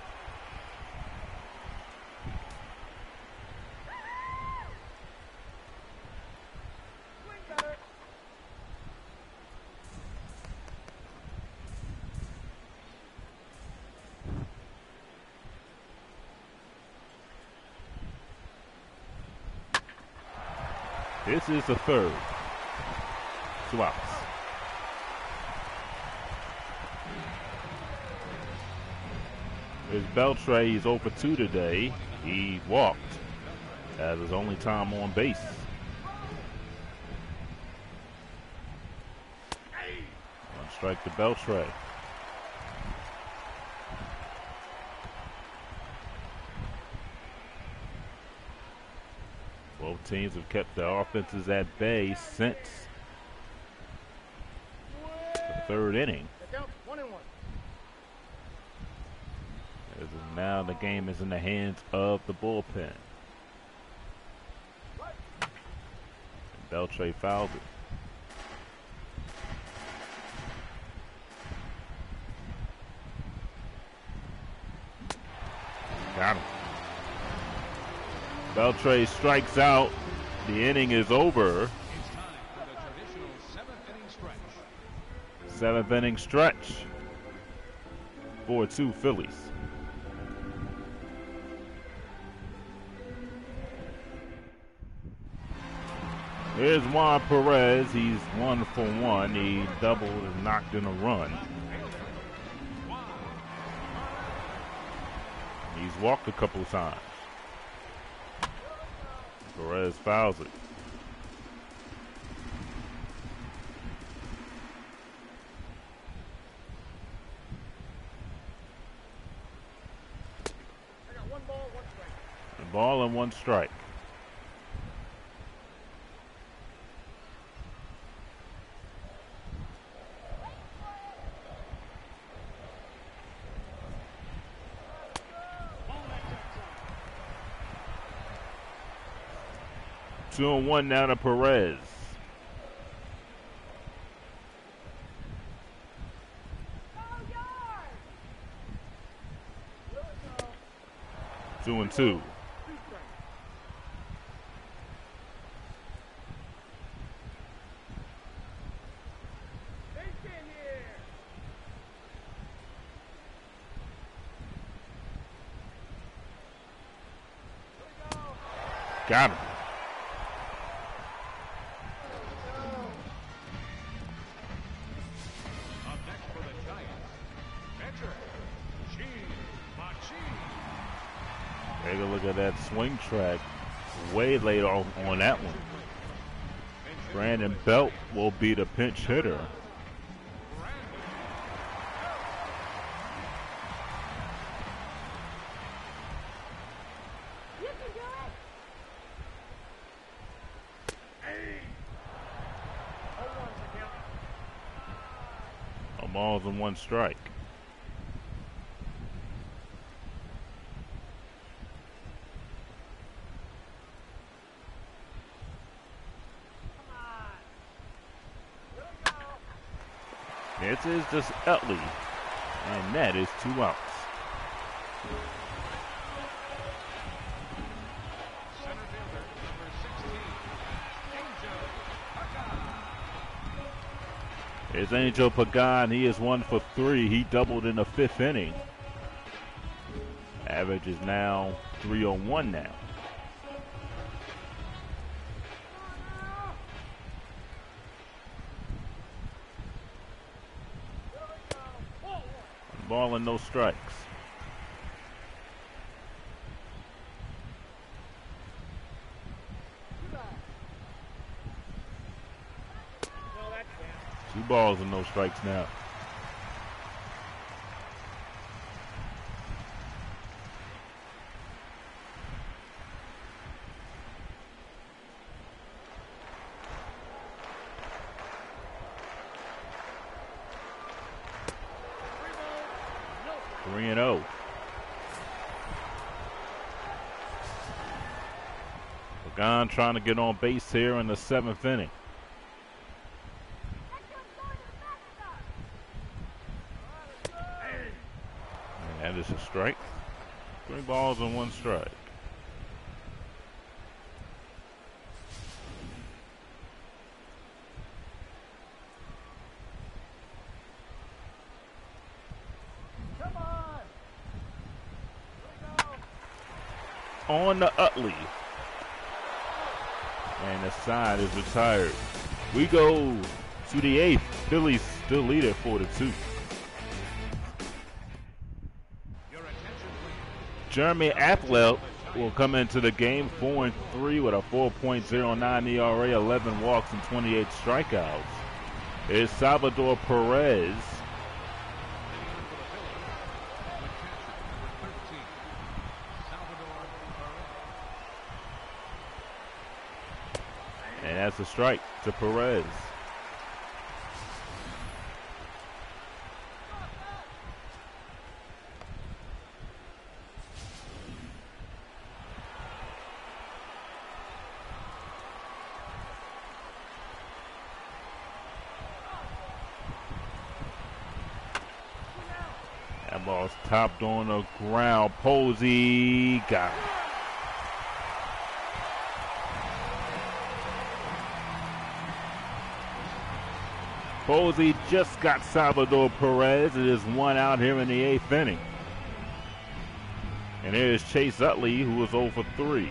This is the third. 2 outs. There's Beltre. He's 0 for 2 today. He walked as his only time on base. One strike to Beltre. Both teams have kept their offenses at bay since the third inning. As now the game is in the hands of the bullpen. And Beltre fouled it. Got him. Beltre strikes out. The inning is over. It's time for the traditional 7th inning stretch. 7th inning stretch. 4-2 Phillies. Here's Juan Perez. He's 1 for 1. He doubled and knocked in a run. He's walked a couple of times. Perez fouls it. I got 1 ball, 1 strike. The ball and 1 strike. Two and 1 now to Perez. Two and 2. Got him. catcher, Chi. Take a look at that swing track. Way late on that one. Brandon Belt will be the pinch hitter. You can do it. No balls and one strike. This is just Utley, and that is 2 outs. Center fielder, number 16, Angel Pagan. Here's Angel Pagan. He is 1 for 3. He doubled in the 5th inning. Average is now 301 now. Ball and no strikes. Two balls and no strikes now. Three and 0. Pagan trying to get on base here in the 7th inning. And that is a strike. 3 balls and 1 strike. On to Utley. And the side is retired. We go to the 8th. Phillies still lead at 4-2. Jeremy Athlel will come into the game 4-3 with a 4.09 ERA, 11 walks, and 28 strikeouts. Here's Salvador Perez. And that's a strike to Perez. That ball's topped on the ground. Posey got it. Posey just got Salvador Perez. It is 1 out here in the 8th inning. And here's Chase Utley, who was 0 for 3.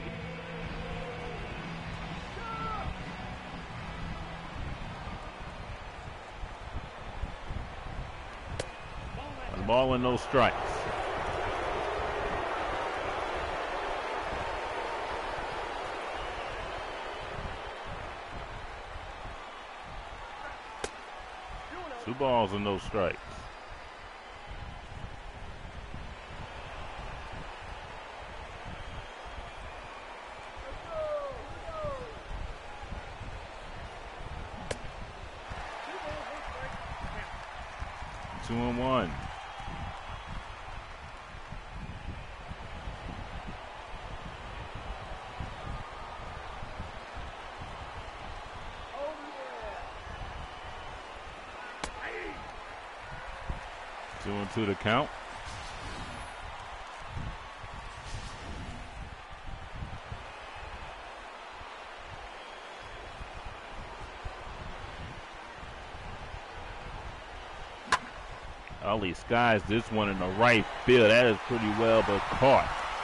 One ball and no strikes. Two balls and no strikes. Two and one. Two and two to count. Utley skies this one in the right field. That is pretty well but caught.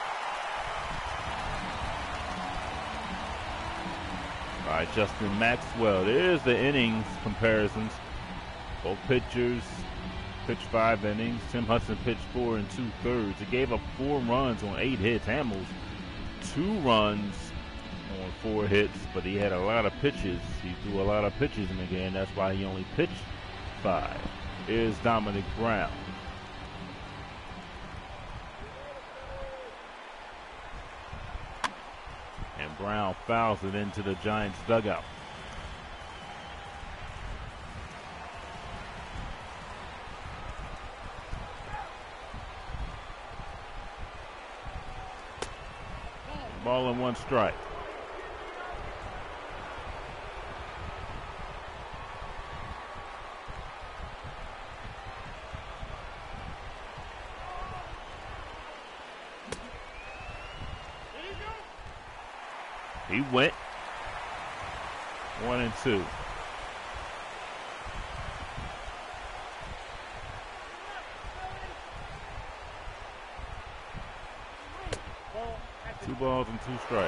All right, Justin Maxwell. There's the innings comparisons. Both pitchers pitched 5 innings. Tim Hudson pitched 4 2/3. He gave up 4 runs on 8 hits. Hamels 2 runs on 4 hits, but he had a lot of pitches. He threw a lot of pitches in the game. That's why he only pitched 5. Here's Dominic Brown. And Brown fouls it into the Giants dugout. Ball and 1 strike. He went 1 and 2. Two balls and 2 strikes.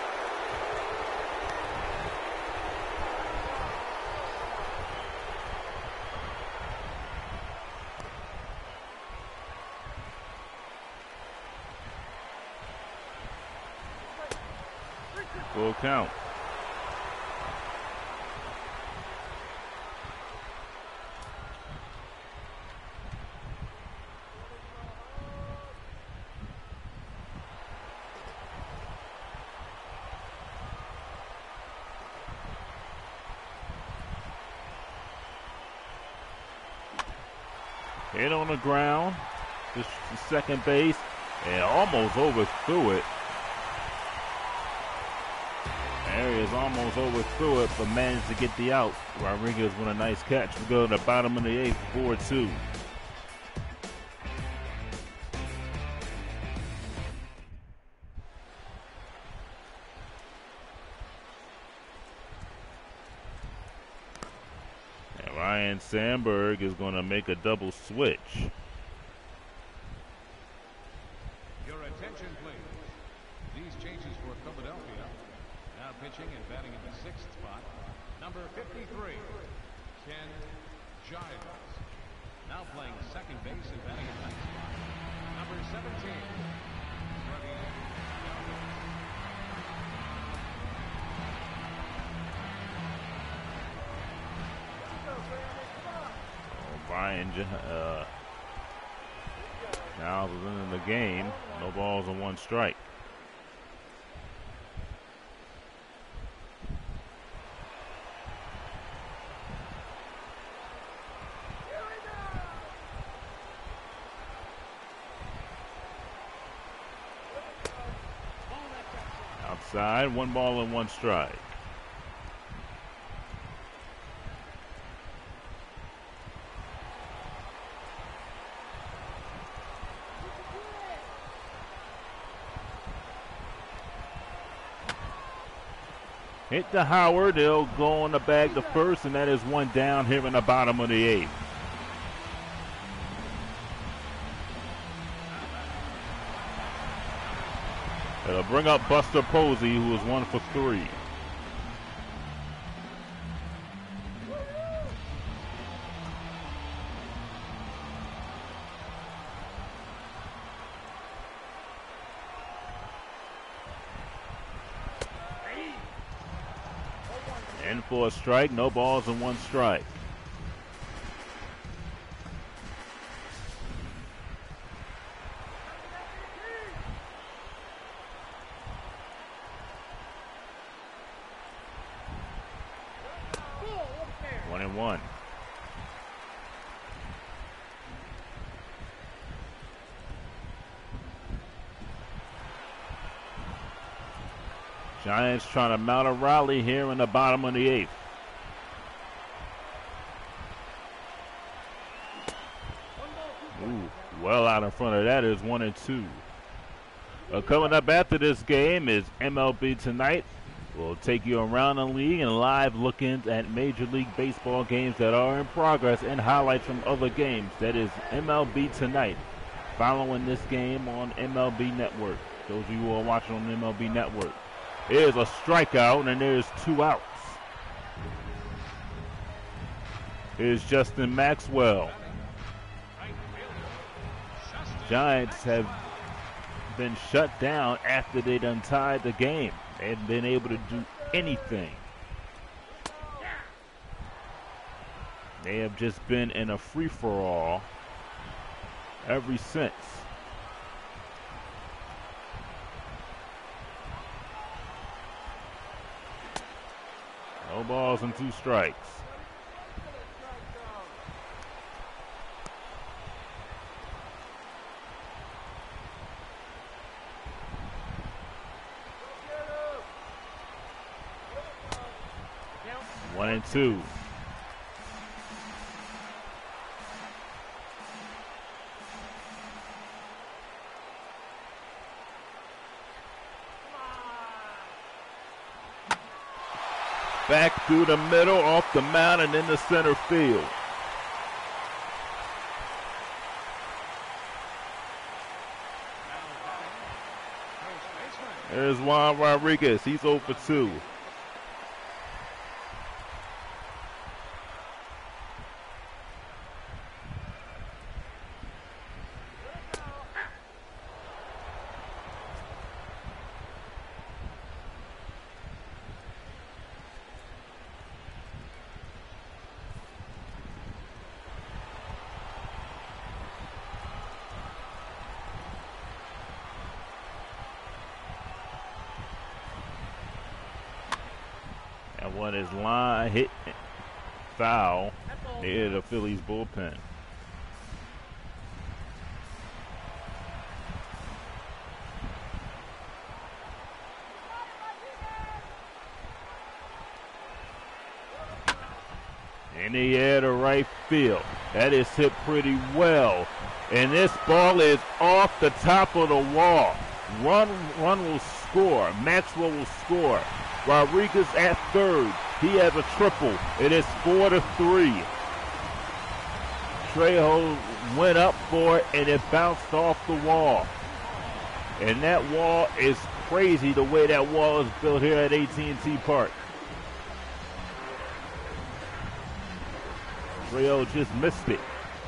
Full count. Hit on the ground, just to second base, and almost overthrew it. Arias almost overthrew it, but managed to get the out. Rodriguez with a nice catch. We go to the bottom of the 8th, 4-2. And Ryan Sandberg is going to make a double switch. Your attention, please. These changes for Philadelphia. Now pitching and batting in the 6th spot, number 53, Ken Giles. Now playing second base and batting in 9th spot, number 17, Freddie Galvis. Brian Giles is in the game. No balls and 1 strike. Outside, 1 ball and 1 strike. Hit to Howard. They'll go on the bag to first, and that is 1 down here in the bottom of the 8th. It'll bring up Buster Posey, who was 1 for 3. In for a strike, no balls and 1 strike. One and 1. Giants trying to mount a rally here in the bottom of the 8th. Ooh, well out in front of that is 1 and 2. Coming up after this game is MLB Tonight. We'll take you around the league and live look-ins at Major League Baseball games that are in progress and highlights from other games. That is MLB Tonight. Following this game on MLB Network. Those of you who are watching on MLB Network. Here's a strikeout, and there's 2 outs. Here's Justin Maxwell. Giants have been shut down after they done tied the game. They haven't been able to do anything. They have just been in a free-for-all ever since. No balls and 2 strikes. One and 2. Back through the middle, off the mound, and into center field. There's Juan Rodriguez. He's 0 for 2. That one is line hit foul near the Phillies bullpen. In the air to right field. That is hit pretty well. And this ball is off the top of the wall. Run will score. Maxwell will score. Rodriguez at third. He has a triple. It is 4-3. Trejo went up for it and it bounced off the wall. And that wall is crazy the way that wall is built here at AT&T Park. Trejo just missed it.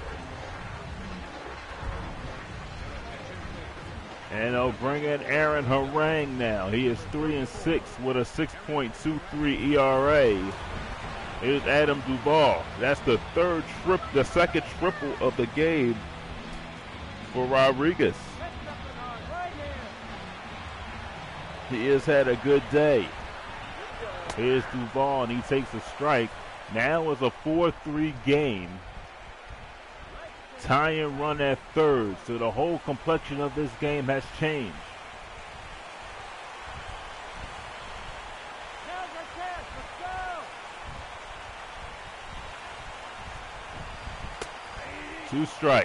And they'll bring in Aaron Harang now. He is 3-6 with a 6.23 ERA. Here's Adam Duvall. That's the second triple of the game for Rodriguez. He has had a good day. Here's Duvall, and he takes a strike. Now it's a 4-3 game. Tying run at third, so the whole complexion of this game has changed. Two strikes.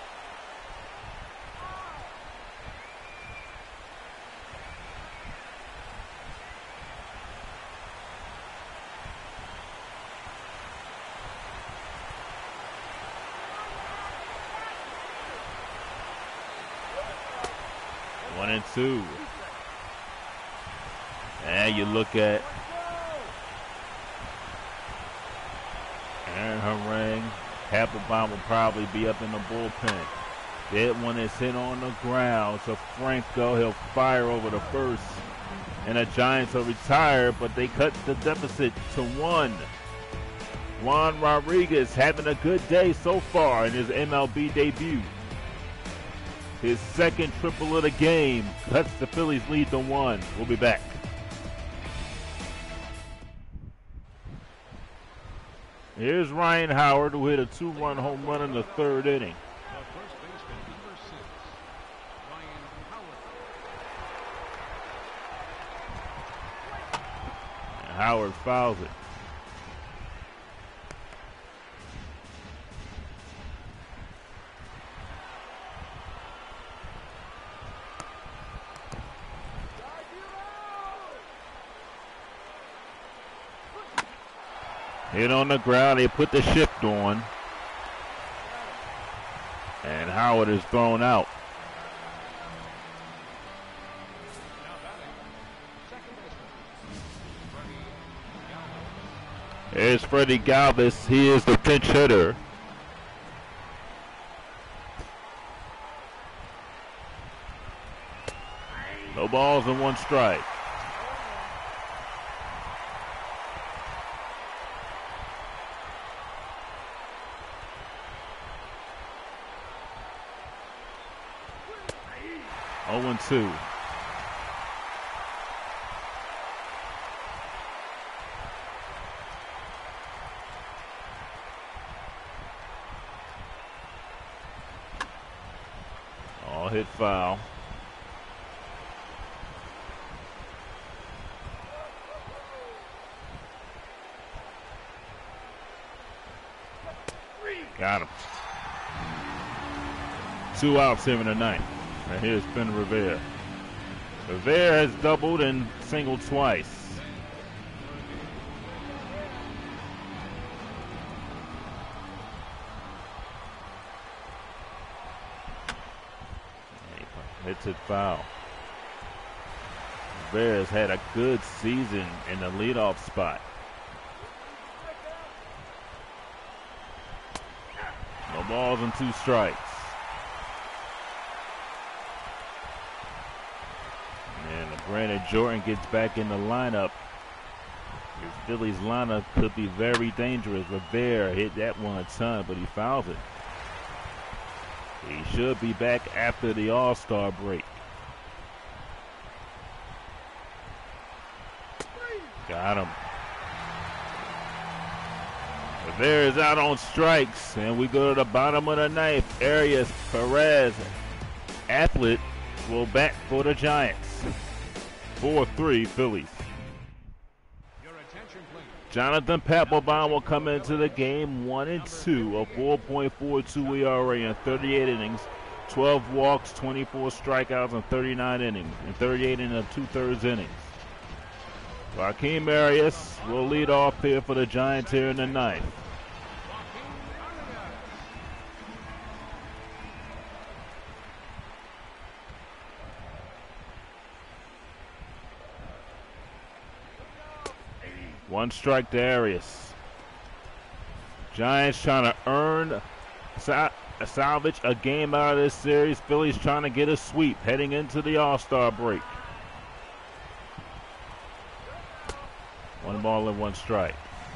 One and two. And you look at Aaron Harang. Applebaum will probably be up in the bullpen. That one is hit on the ground. So Franco, he'll fire over the first. And the Giants are retired, but they cut the deficit to 1. Juan Rodriguez having a good day so far in his MLB debut. His second triple of the game cuts the Phillies lead to 1. We'll be back. Here's Ryan Howard, who hit a 2-run home run in the third inning. The first baseman, number 6, Ryan Howard. And Howard fouls it. Hit on the ground, they put the shift on. And Howard is thrown out. There's Freddie Galvis. He is the pinch hitter. No balls and 1 strike. Oh and 2. All hit foul. Got him. 2 outs here in the ninth. And here's Ben Revere. Revere has doubled and singled twice. Hits it foul. Revere has had a good season in the leadoff spot. No balls and 2 strikes. And Brandon Jordan gets back in the lineup. His Phillies lineup could be very dangerous. Revere hit that one a ton, but he fouls it. He should be back after the All-Star break. Got him. Revere is out on strikes, and we go to the bottom of the ninth. Arias, Perez, Athlet will bat for the Giants. 4-3 Phillies. Your attention, please. Jonathan Papelbon will come into the game 1-2, a 4.42 ERA in 38 innings, 12 walks, 24 strikeouts in 39 innings, and 38 and 2/3 innings. Joaquin Arias will lead off here for the Giants here in the ninth. One strike to Arias. Giants trying to salvage a game out of this series. Phillies trying to get a sweep heading into the All-Star break. 1 ball and 1 strike.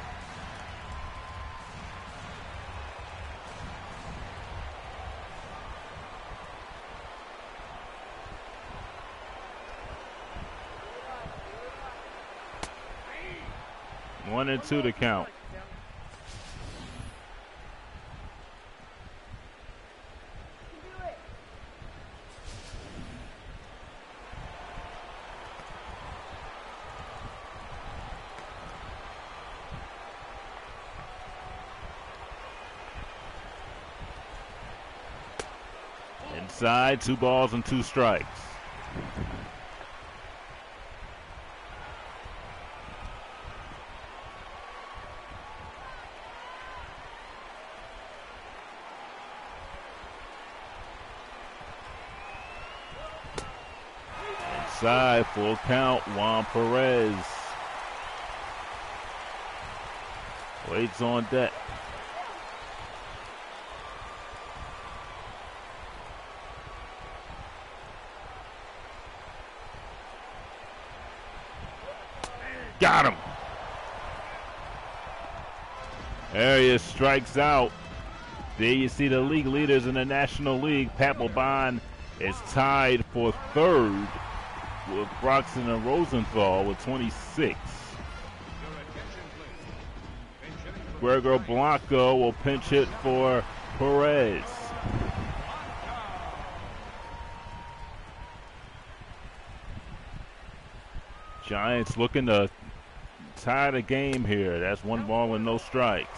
One and 2 to count. Inside, 2 balls and 2 strikes. Inside, full count, Juan Perez waits on deck. Got him. Arias strikes out. There you see the league leaders in the National League. Papelbon is tied for 3rd with Broxton and Rosenthal with 26. Gregor Blanco will pinch hit for Perez. Giants looking to tie the game here. That's 1 ball and no strikes.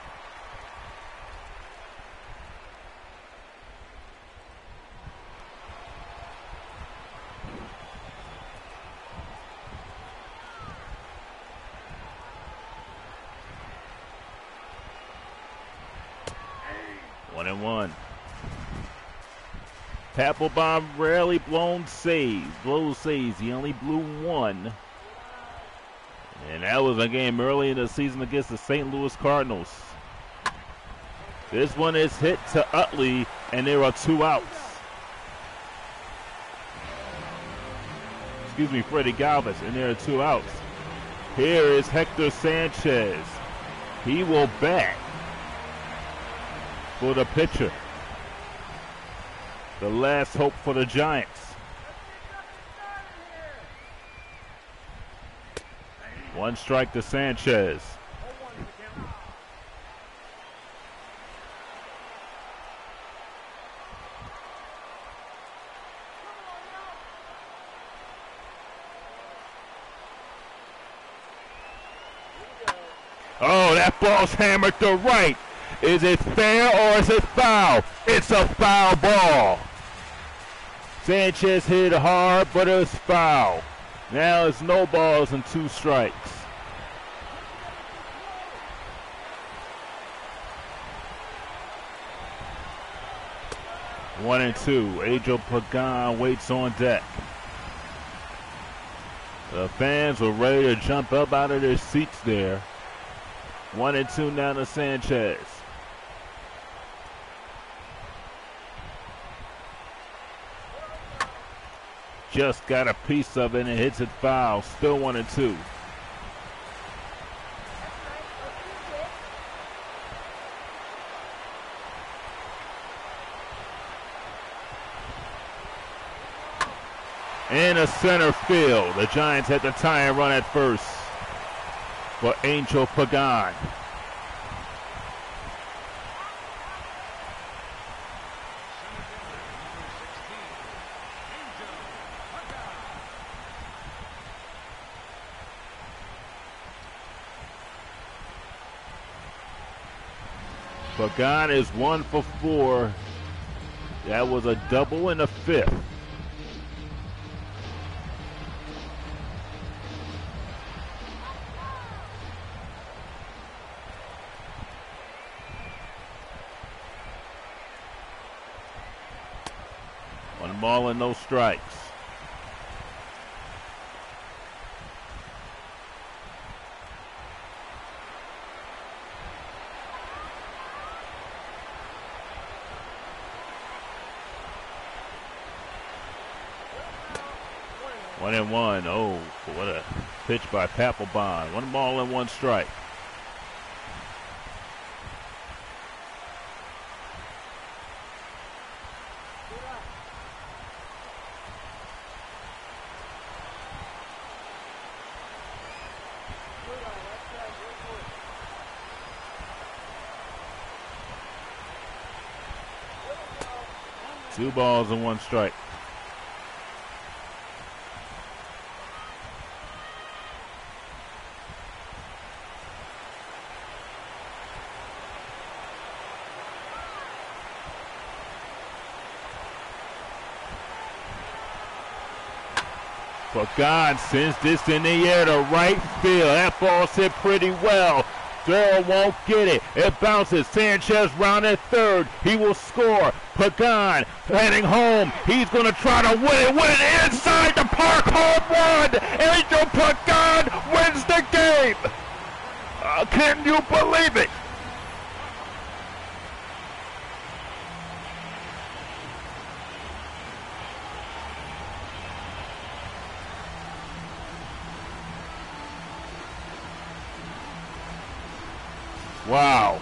One and 1. Papelbon rarely blows saves. He only blew 1. And that was a game early in the season against the St. Louis Cardinals. This one is hit to Utley, and there are 2 outs. Freddie Galvis, and there are 2 outs. Here is Hector Sanchez. He will bat for the pitcher. The last hope for the Giants. 1 strike to Sanchez. Oh, that ball's hammered to right. Is it fair or is it foul? It's a foul ball. Sanchez hit hard, but it was foul. Now it's no balls and 2 strikes. One and 2. Angel Pagan waits on deck. The fans were ready to jump up out of their seats there. 1 and 2 now to Sanchez. Just got a piece of it and hits it foul. Still 1 and 2. In a center field. The Giants had the tying run at first for Angel Pagan. Pagan is 1 for 4. That was a double in the 5th. One ball and no strikes. One and 1. Oh, what a pitch by Papelbon. 1 ball and 1 strike. Two balls and 1 strike. Pagan sends this in the air to right field. That ball's hit pretty well. Darrell won't get it. It bounces. Sanchez round at third. He will score. Pagan heading home. He's going to try to win it inside the park. Home run. Angel Pagan wins the game. Can you believe it? Wow.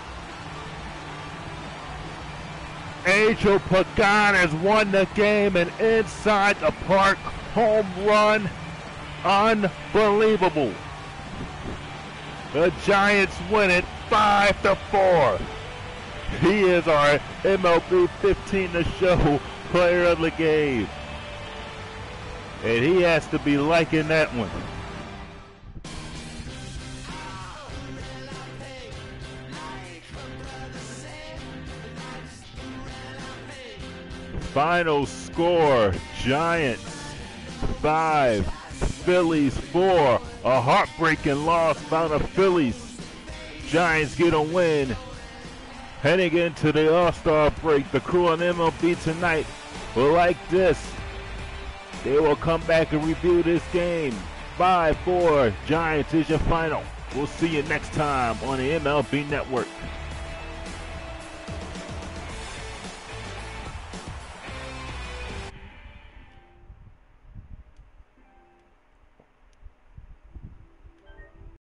Angel Pagan has won the game, and inside the park home run. Unbelievable. The Giants win it 5-4. He is our MLB 15 to show player of the game. And he has to be liking that one. Final score, Giants 5, Phillies 4. A heartbreaking loss by the Phillies. Giants get a win. Heading into the All-Star break, the crew on MLB tonight will like this. They will come back and review this game. 5-4, Giants is your final. We'll see you next time on the MLB Network.